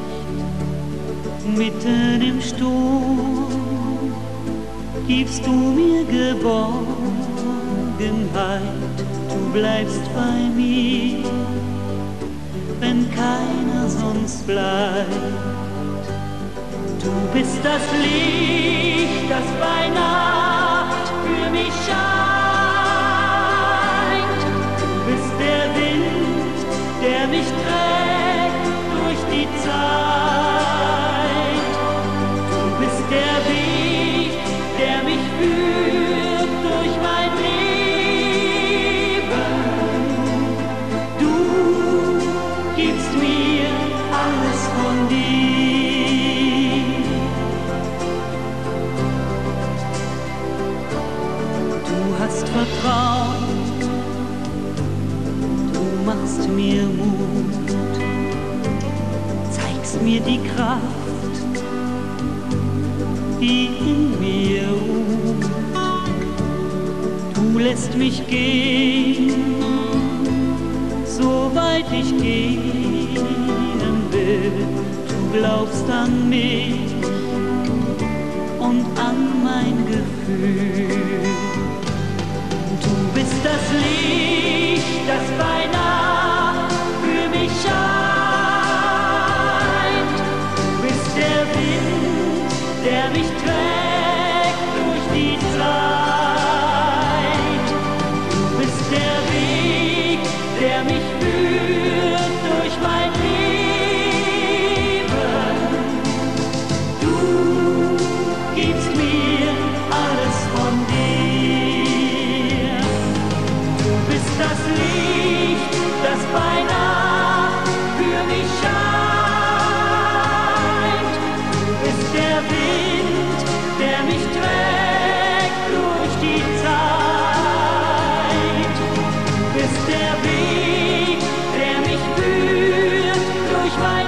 mitten im Sturm gibst du mir Geborgenheit, du bleibst bei mir, wenn keiner sonst bleibt. Du bist das Licht, das bei Nacht für mich scheint. Du bist der Wind, der mich trägt durch die Zeit. Du bist der Weg, der mich führt machst mir Mut, zeigst mir die Kraft, die in mir ruht. Du lässt mich gehen, so weit ich gehen will. Du glaubst an mich und an mein Gefühl. Du bist das Licht, das beinahe für mich scheint. Du bist der Wind, der mich trägt durch die Zeit. Du bist der Weg, der mich führt durch mein Leben. Du gibst mir alles von dir. Du bist das Licht, das beinahe für mich scheint. Du bist der Wind, der mich trägt durch die Zeit. Du bist der Weg, der mich führt durch mein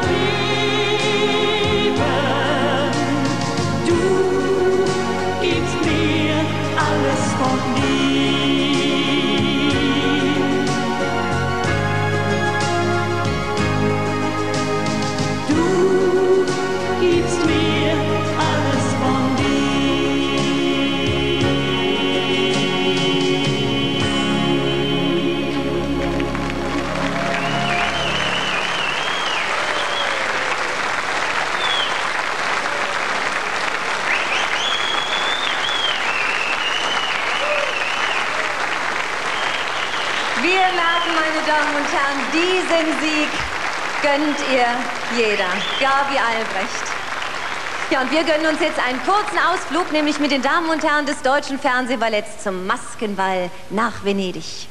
Leben. Du gibst mir alles von dir. Du gibst mir alles von Wir merken, meine Damen und Herren, diesen Sieg gönnt ihr jeder. Gabi Albrecht. Ja, und wir gönnen uns jetzt einen kurzen Ausflug, nämlich mit den Damen und Herren des Deutschen Fernsehballetts zum Maskenball nach Venedig.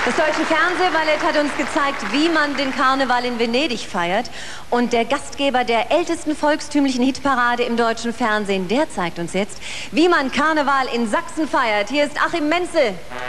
Das Deutsche Fernsehballett hat uns gezeigt, wie man den Karneval in Venedig feiert. Und der Gastgeber der ältesten volkstümlichen Hitparade im deutschen Fernsehen, der zeigt uns jetzt, wie man Karneval in Sachsen feiert. Hier ist Achim Menzel.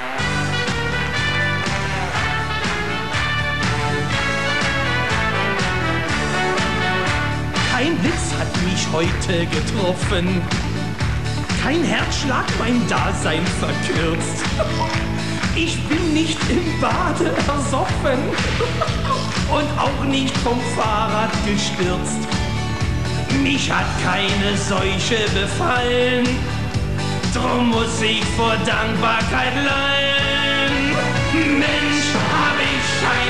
Kein Blitz hat mich heute getroffen. Kein Herzschlag mein Dasein verkürzt. Ich bin nicht im Bade ersoffen und auch nicht vom Fahrrad gestürzt. Mich hat keine Seuche befallen, drum muss ich vor Dankbarkeit lallen. Mensch, hab ich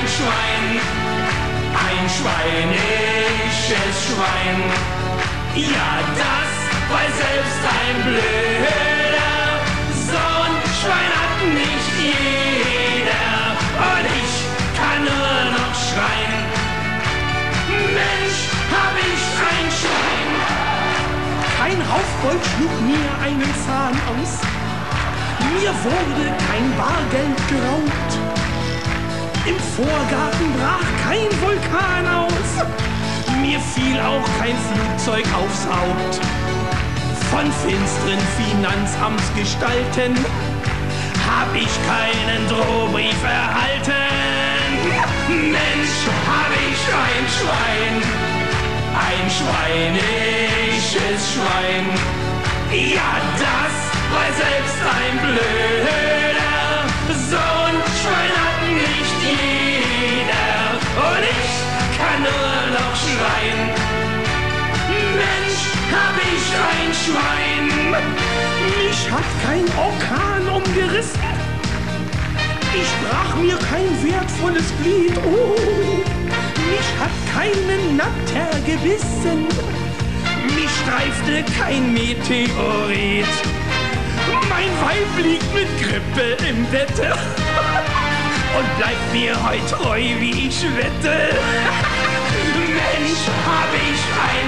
ein schweinisches Schwein. Ja, das war selbst ein blöder Sohn. Schwein hat nicht jeder und ich kann nur noch schreien. Mensch, hab ich ein Schwein. Kein Raufbold schlug mir einen Zahn aus. Mir wurde kein Bargeld geraubt. Im Vorgarten brach kein Vulkan aus. Mir fiel auch kein Flugzeug aufs Haupt. Von finsteren Finanzamtsgestalten hab ich keinen Drohbrief erhalten. Mensch, hab ich ein schweinisches Schwein. Ja, das war selbst ein blöder Sohn. Schwein hat nicht jeder und ich kann nur noch schreien. Mensch, hab ich ein Schwein. Mich hat kein Orkan umgerissen. Ich brach mir kein wertvolles Glied. Oh, mich hat keine Natter gebissen. Mich streifte kein Meteorit. Mein Weib liegt mit Grippe im Bette und bleibt mir heut treu, wie ich wette. Mensch, hab ich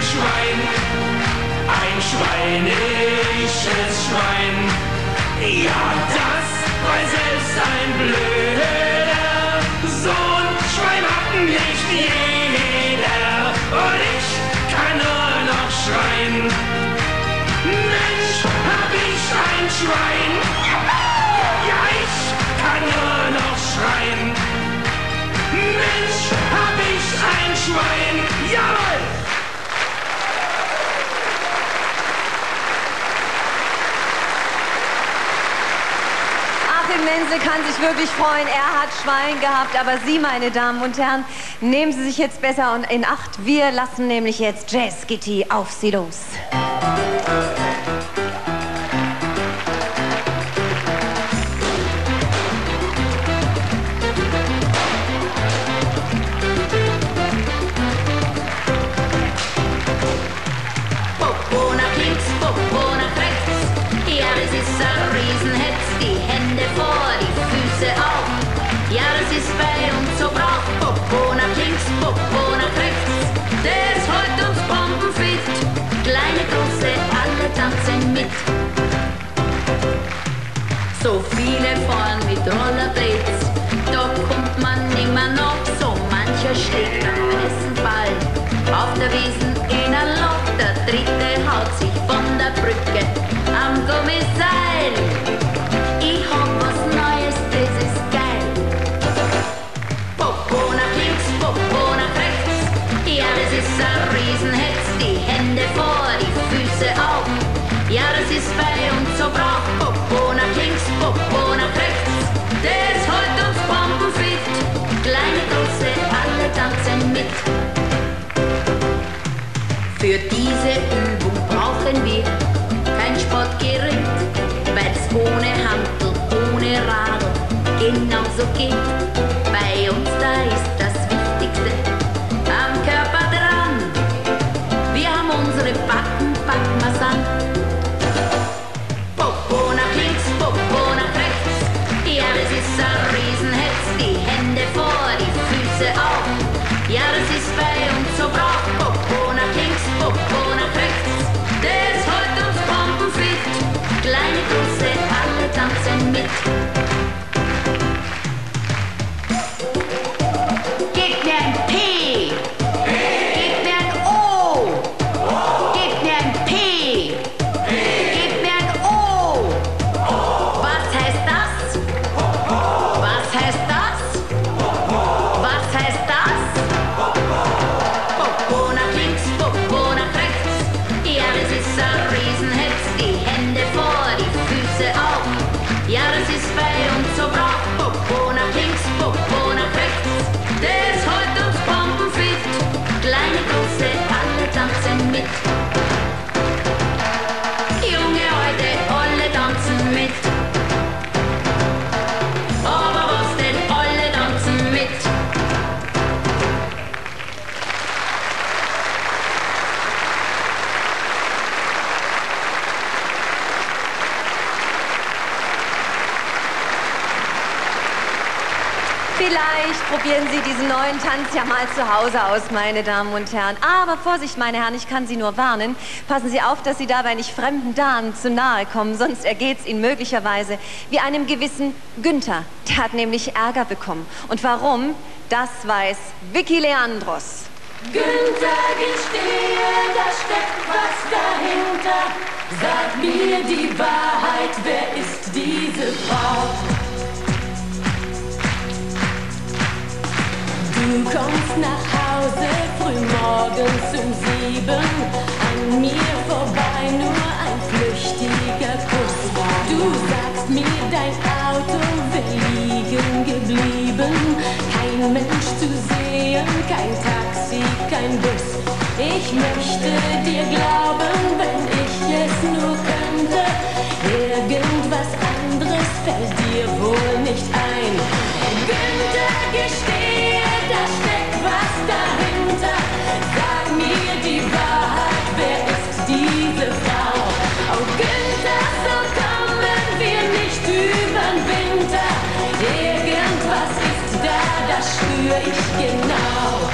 ein schweinisches Schwein. Ja, das war selbst ein blöder Sohn. Schwein hat nicht jeder und ich kann nur noch schreien. Mensch, hab ich ein Schwein. Ja, ich kann nur noch schreien. Mensch, hab ich ein Schwein. Jawohl! Achim Menzel kann sich wirklich freuen. Er hat Schwein gehabt. Aber Sie, meine Damen und Herren, nehmen Sie sich jetzt besser in Acht. Wir lassen nämlich jetzt Jazz Gitti auf Sie los. Popo nach links, Popo nach rechts. Ja, das ist ein Riesenhetz. Die Hände vor, die Füße auf. Ja, das ist bei uns so brav. Popo nach links, Popo nach rechts. Der ist heute uns bombenfit. Kleine, große, alle tanzen mit. So viele vorn mit Rollerblades. Da kommt man immer noch. So mancher schlägt am heißen Ball. Auf der Wiesn in ein Loch. Der dritte haut sich von der Brücke am Gummiseil. Ich hab was Neues, das ist geil. Popo nach links, Popo nach rechts. Ja, das ist ein Riesenhetz. Die Hände vor, die Füße auf. Ja, das ist bei uns so brav. Popo nach links, Popo nach rechts. Der ist heute uns bombenfit. Kleine, große, alle tanzen mit. Für diese Übung brauchen wir kein Sportgerät, weil es ohne Hantel, ohne Radl genauso geht. Bei uns da ist das Wichtigste am Körper dran. Wir haben unsere Backen, packen wir's an. Popo nach links, Popo nach rechts. Ja, das ist ein Riesenhetz. Die Hände vor, die Füße auf. Ja, das ist bei uns so brav. Popo nach links, Popo nach rechts. Der ist heute uns bombenfit. Kleine, große, alle tanzen mit. Vielleicht probieren Sie diesen neuen Tanz ja mal zu Hause aus, meine Damen und Herren. Aber Vorsicht, meine Herren, ich kann Sie nur warnen. Passen Sie auf, dass Sie dabei nicht fremden Damen zu nahe kommen, sonst ergeht es Ihnen möglicherweise wie einem gewissen Günther. Der hat nämlich Ärger bekommen. Und warum, das weiß Vicky Leandros. Günther, gestehe, da steckt was dahinter. Sag mir die Wahrheit, wer ist diese Frau? Du kommst nach Hause frühmorgens um 7, an mir vorbei nur ein flüchtiger Kuss. Du sagst mir, dein Auto wäre liegen geblieben, kein Mensch zu sehen, kein Taxi, kein Bus. Ich möchte dir glauben, wenn ich es nur könnte, irgendwas anderes fällt dir wohl nicht ein. Günther, gestehe, da steckt was dahinter. Sag mir die Wahrheit, wer ist diese Frau? Oh Günther, so kommen wir nicht übern Winter. Irgendwas ist da, das spür ich genau.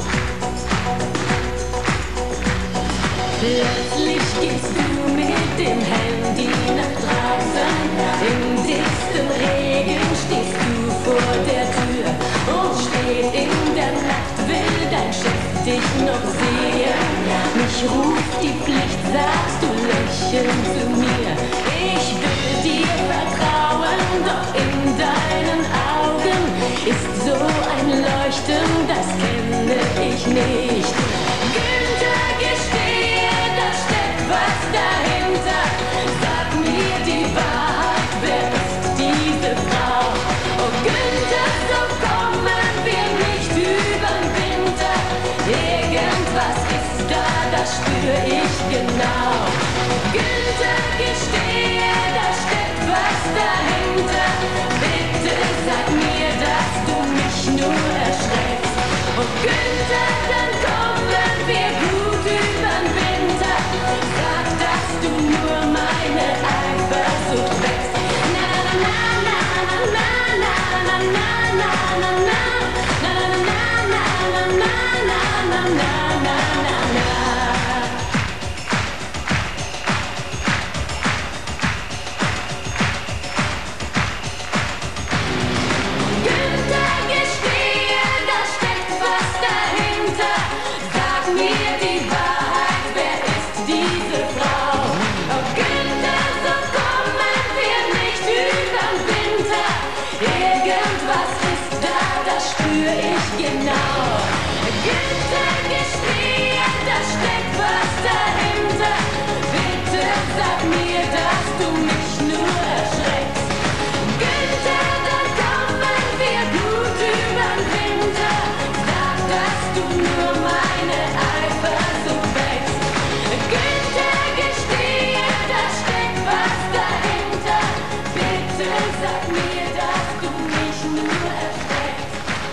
Plötzlich gehst du mit dem Handy nach draußen. Im dicksten Regen stehst du vor der Tür. Und spät in der Nacht will dein Chef dich noch sehen. Mich ruft die Pflicht, sagst du lächelnd zu mir. Ich will dir vertrauen, doch in deinen Augen ist so ein Leuchten, das kenne ich nicht. Günther, gestehe, da steckt was dahinter. Sag mir die Wahrheit, wer ist diese Frau? Oh Günther, so kommen wir nicht übern Winter. Irgendwas ist da, das spür ich genau. Günther, gestehe, da steckt was dahinter. Bitte sag mir, dass du mich nur erschreckst. Oh Günther, dann kommen wir gut übern Winter. Sag, dass du nur meine Eifersucht wächst. Na na na na na na na na na na na na na na na na na. Günther, gestehe, da steckt was dahinter. Sag mir die Wahrheit, wer ist diese Frau? Oh Günther, so kommen wir nicht übern Winter. Irgendwas ist da, das spür ich genau. Günther, gestehe, da steckt was dahinter. Bitte sag mir, dass du mich nur erschreckst. Günther, dann kommen wir gut übern Winter. Sag, dass du nur meine Eifersucht wächst. Günther, gestehe, da steckt was dahinter. Bitte sag mir, dass du mich nur erschreckst.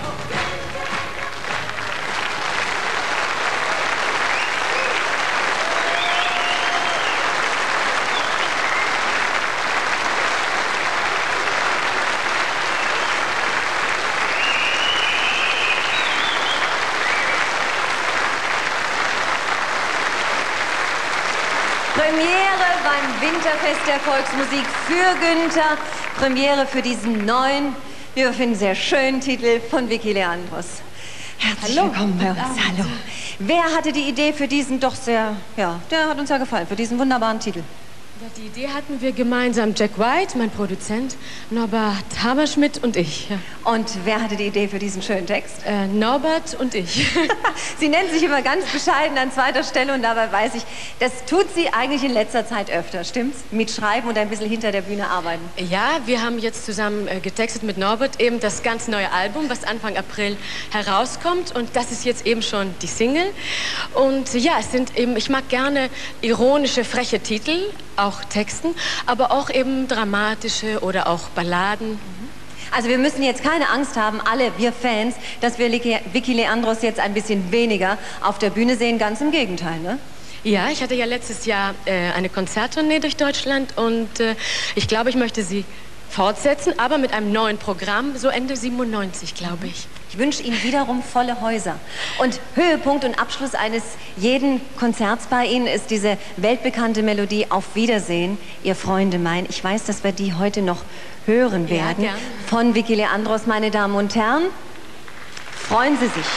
Premiere beim Winterfest der Volksmusik für Günther. Premiere für diesen neuen, wie wir finden, sehr schönen Titel von Vicky Leandros. Herzlich willkommen bei uns. Hallo. Wer hatte die Idee für diesen doch sehr, ja, der hat uns ja gefallen, für diesen wunderbaren Titel? Ja, die Idee hatten wir gemeinsam, Jack White, mein Produzent, Norbert Hammerschmidt und ich. Ja. Und wer hatte die Idee für diesen schönen Text? Norbert und ich. Sie nennt sich immer ganz bescheiden an zweiter Stelle und dabei weiß ich, das tut sie eigentlich in letzter Zeit öfter, stimmt's? Mitschreiben und ein bisschen hinter der Bühne arbeiten. Ja, wir haben jetzt zusammen getextet mit Norbert eben das ganz neue Album, was Anfang April herauskommt und das ist jetzt eben schon die Single. Und ja, es sind eben, ich mag gerne ironische, freche Titel, auch Texten, aber auch eben dramatische oder auch Balladen. Also wir müssen jetzt keine Angst haben, alle wir Fans, dass wir Vicky Leandros jetzt ein bisschen weniger auf der Bühne sehen. Ganz im Gegenteil, ne? Ja, ich hatte ja letztes Jahr eine Konzerttournee durch Deutschland und ich glaube, ich möchte sie fortsetzen, aber mit einem neuen Programm, so Ende 97, glaube ich. Ich wünsche Ihnen wiederum volle Häuser. Und Höhepunkt und Abschluss eines jeden Konzerts bei Ihnen ist diese weltbekannte Melodie Auf Wiedersehen, ihr Freunde mein. Ich weiß, dass wir die heute noch hören werden. gern. Von Vicky Leandros, meine Damen und Herren. Freuen Sie sich.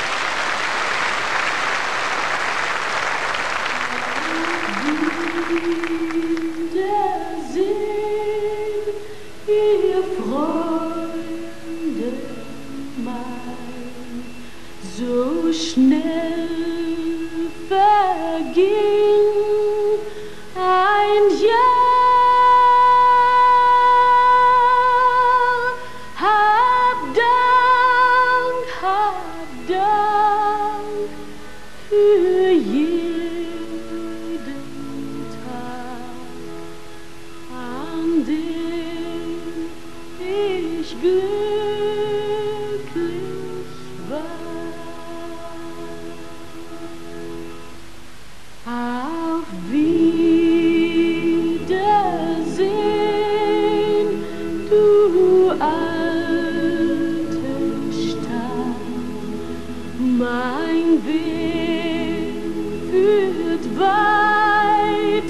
Ihr Freunde mein, so schnell verging ein Jahr. Hab Dank für jeden Tag, an dem ich glücklich war. Auf Wiedersehen, du alte Stadt, mein Weg führt weit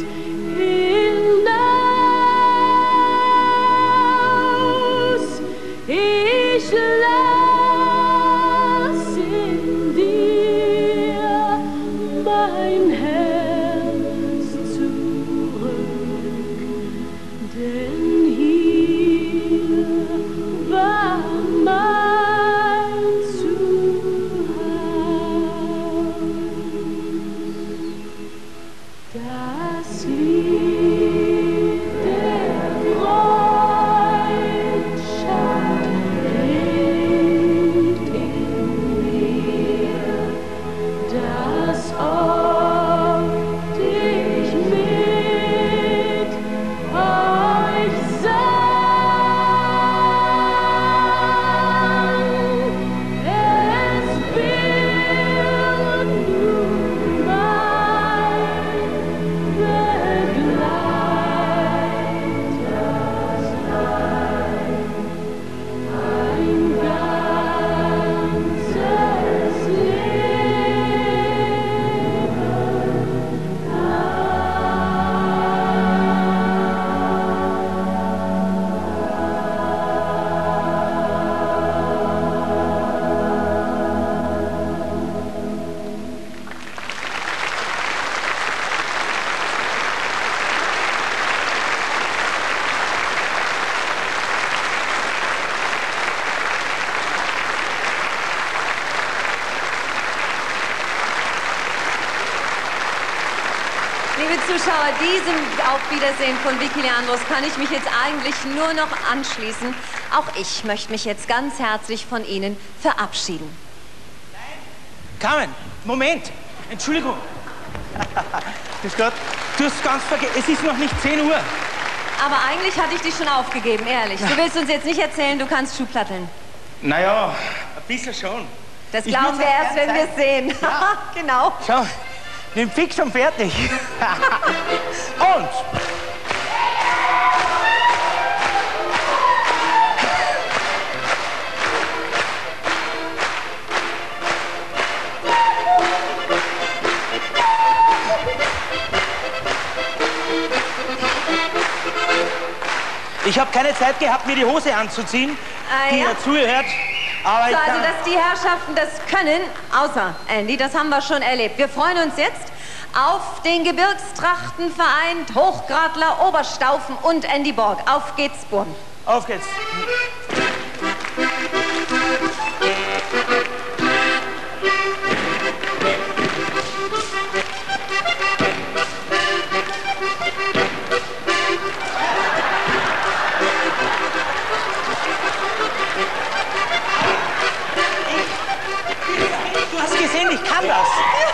hinaus. Ich lass in dir mein Herz zurück, denn hier war mein Zuhause. Das Lied der Freundschaft lebt in mir, das oft ich mit euch sang. Es wird nun mein Begleiter sein, ein ganzes Liebe Zuschauer, diesem Auf Wiedersehen von Vicky Leandros kann ich mich jetzt eigentlich nur noch anschließen. Auch ich möchte mich jetzt ganz herzlich von Ihnen verabschieden. Carmen, Moment, Entschuldigung. Grüß Gott, du hast ganz vergessen, es ist noch nicht 10 Uhr. Aber eigentlich hatte ich dich schon aufgegeben, ehrlich. Du willst uns jetzt nicht erzählen, du kannst Schuhplatteln. Naja, ein bisschen schon. Das Ich glauben würd's wir auch erst, gern wenn wir es sehen. Genau. Schau, den fix schon fertig. Und ich habe keine Zeit gehabt, mir die Hose anzuziehen, die ja. dazugehört. Aber So, ich also, kann- dass die Herrschaften das können, außer Andy, das haben wir schon erlebt. Wir freuen uns jetzt auf den Gebirgstrachtenverein Hochgradler Oberstaufen und Andy Borg. Auf geht's, Burm. Auf geht's. Du hast gesehen, ich kann das.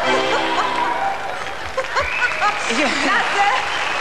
Klasse!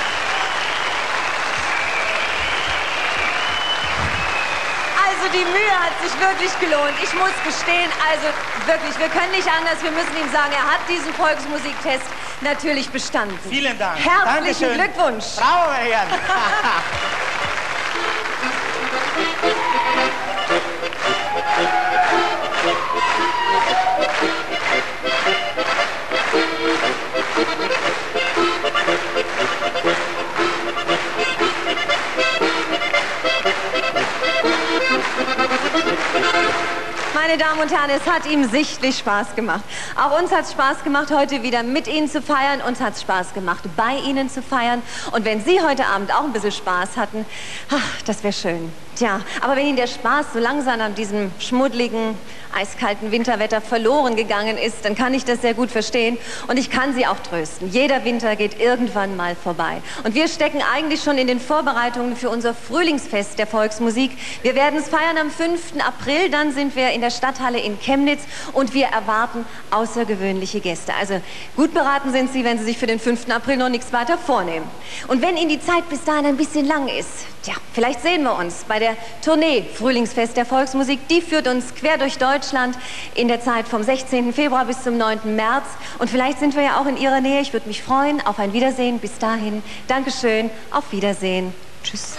Also die Mühe hat sich wirklich gelohnt. Ich muss gestehen, also wirklich, wir können nicht anders. Wir müssen ihm sagen, er hat diesen Volksmusiktest natürlich bestanden. Vielen Dank. Herzlichen Dankeschön. Glückwunsch. Bravo, meine Herren. Meine Damen und Herren, es hat ihm sichtlich Spaß gemacht. Auch uns hat es Spaß gemacht, heute wieder mit Ihnen zu feiern. Uns hat es Spaß gemacht, bei Ihnen zu feiern. Und wenn Sie heute Abend auch ein bisschen Spaß hatten, ach, das wäre schön. Tja, aber wenn Ihnen der Spaß so langsam an diesem schmuddeligen, eiskalten Winterwetter verloren gegangen ist, dann kann ich das sehr gut verstehen. Und ich kann Sie auch trösten. Jeder Winter geht irgendwann mal vorbei. Und wir stecken eigentlich schon in den Vorbereitungen für unser Frühlingsfest der Volksmusik. Wir werden es feiern am 5. April. Dann sind wir in der Stadthalle in Chemnitz und wir erwarten außergewöhnliche Gäste. Also gut beraten sind Sie, wenn Sie sich für den 5. April noch nichts weiter vornehmen. Und wenn Ihnen die Zeit bis dahin ein bisschen lang ist, tja, vielleicht sehen wir uns bei der Tournee Frühlingsfest der Volksmusik. Die führt uns quer durch Deutschland in der Zeit vom 16. Februar bis zum 9. März. Und vielleicht sind wir ja auch in Ihrer Nähe. Ich würde mich freuen auf ein Wiedersehen. Bis dahin, Dankeschön, auf Wiedersehen. Tschüss.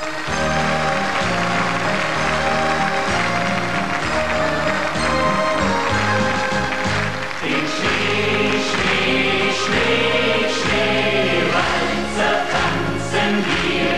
Schneewalzer tanzen wir.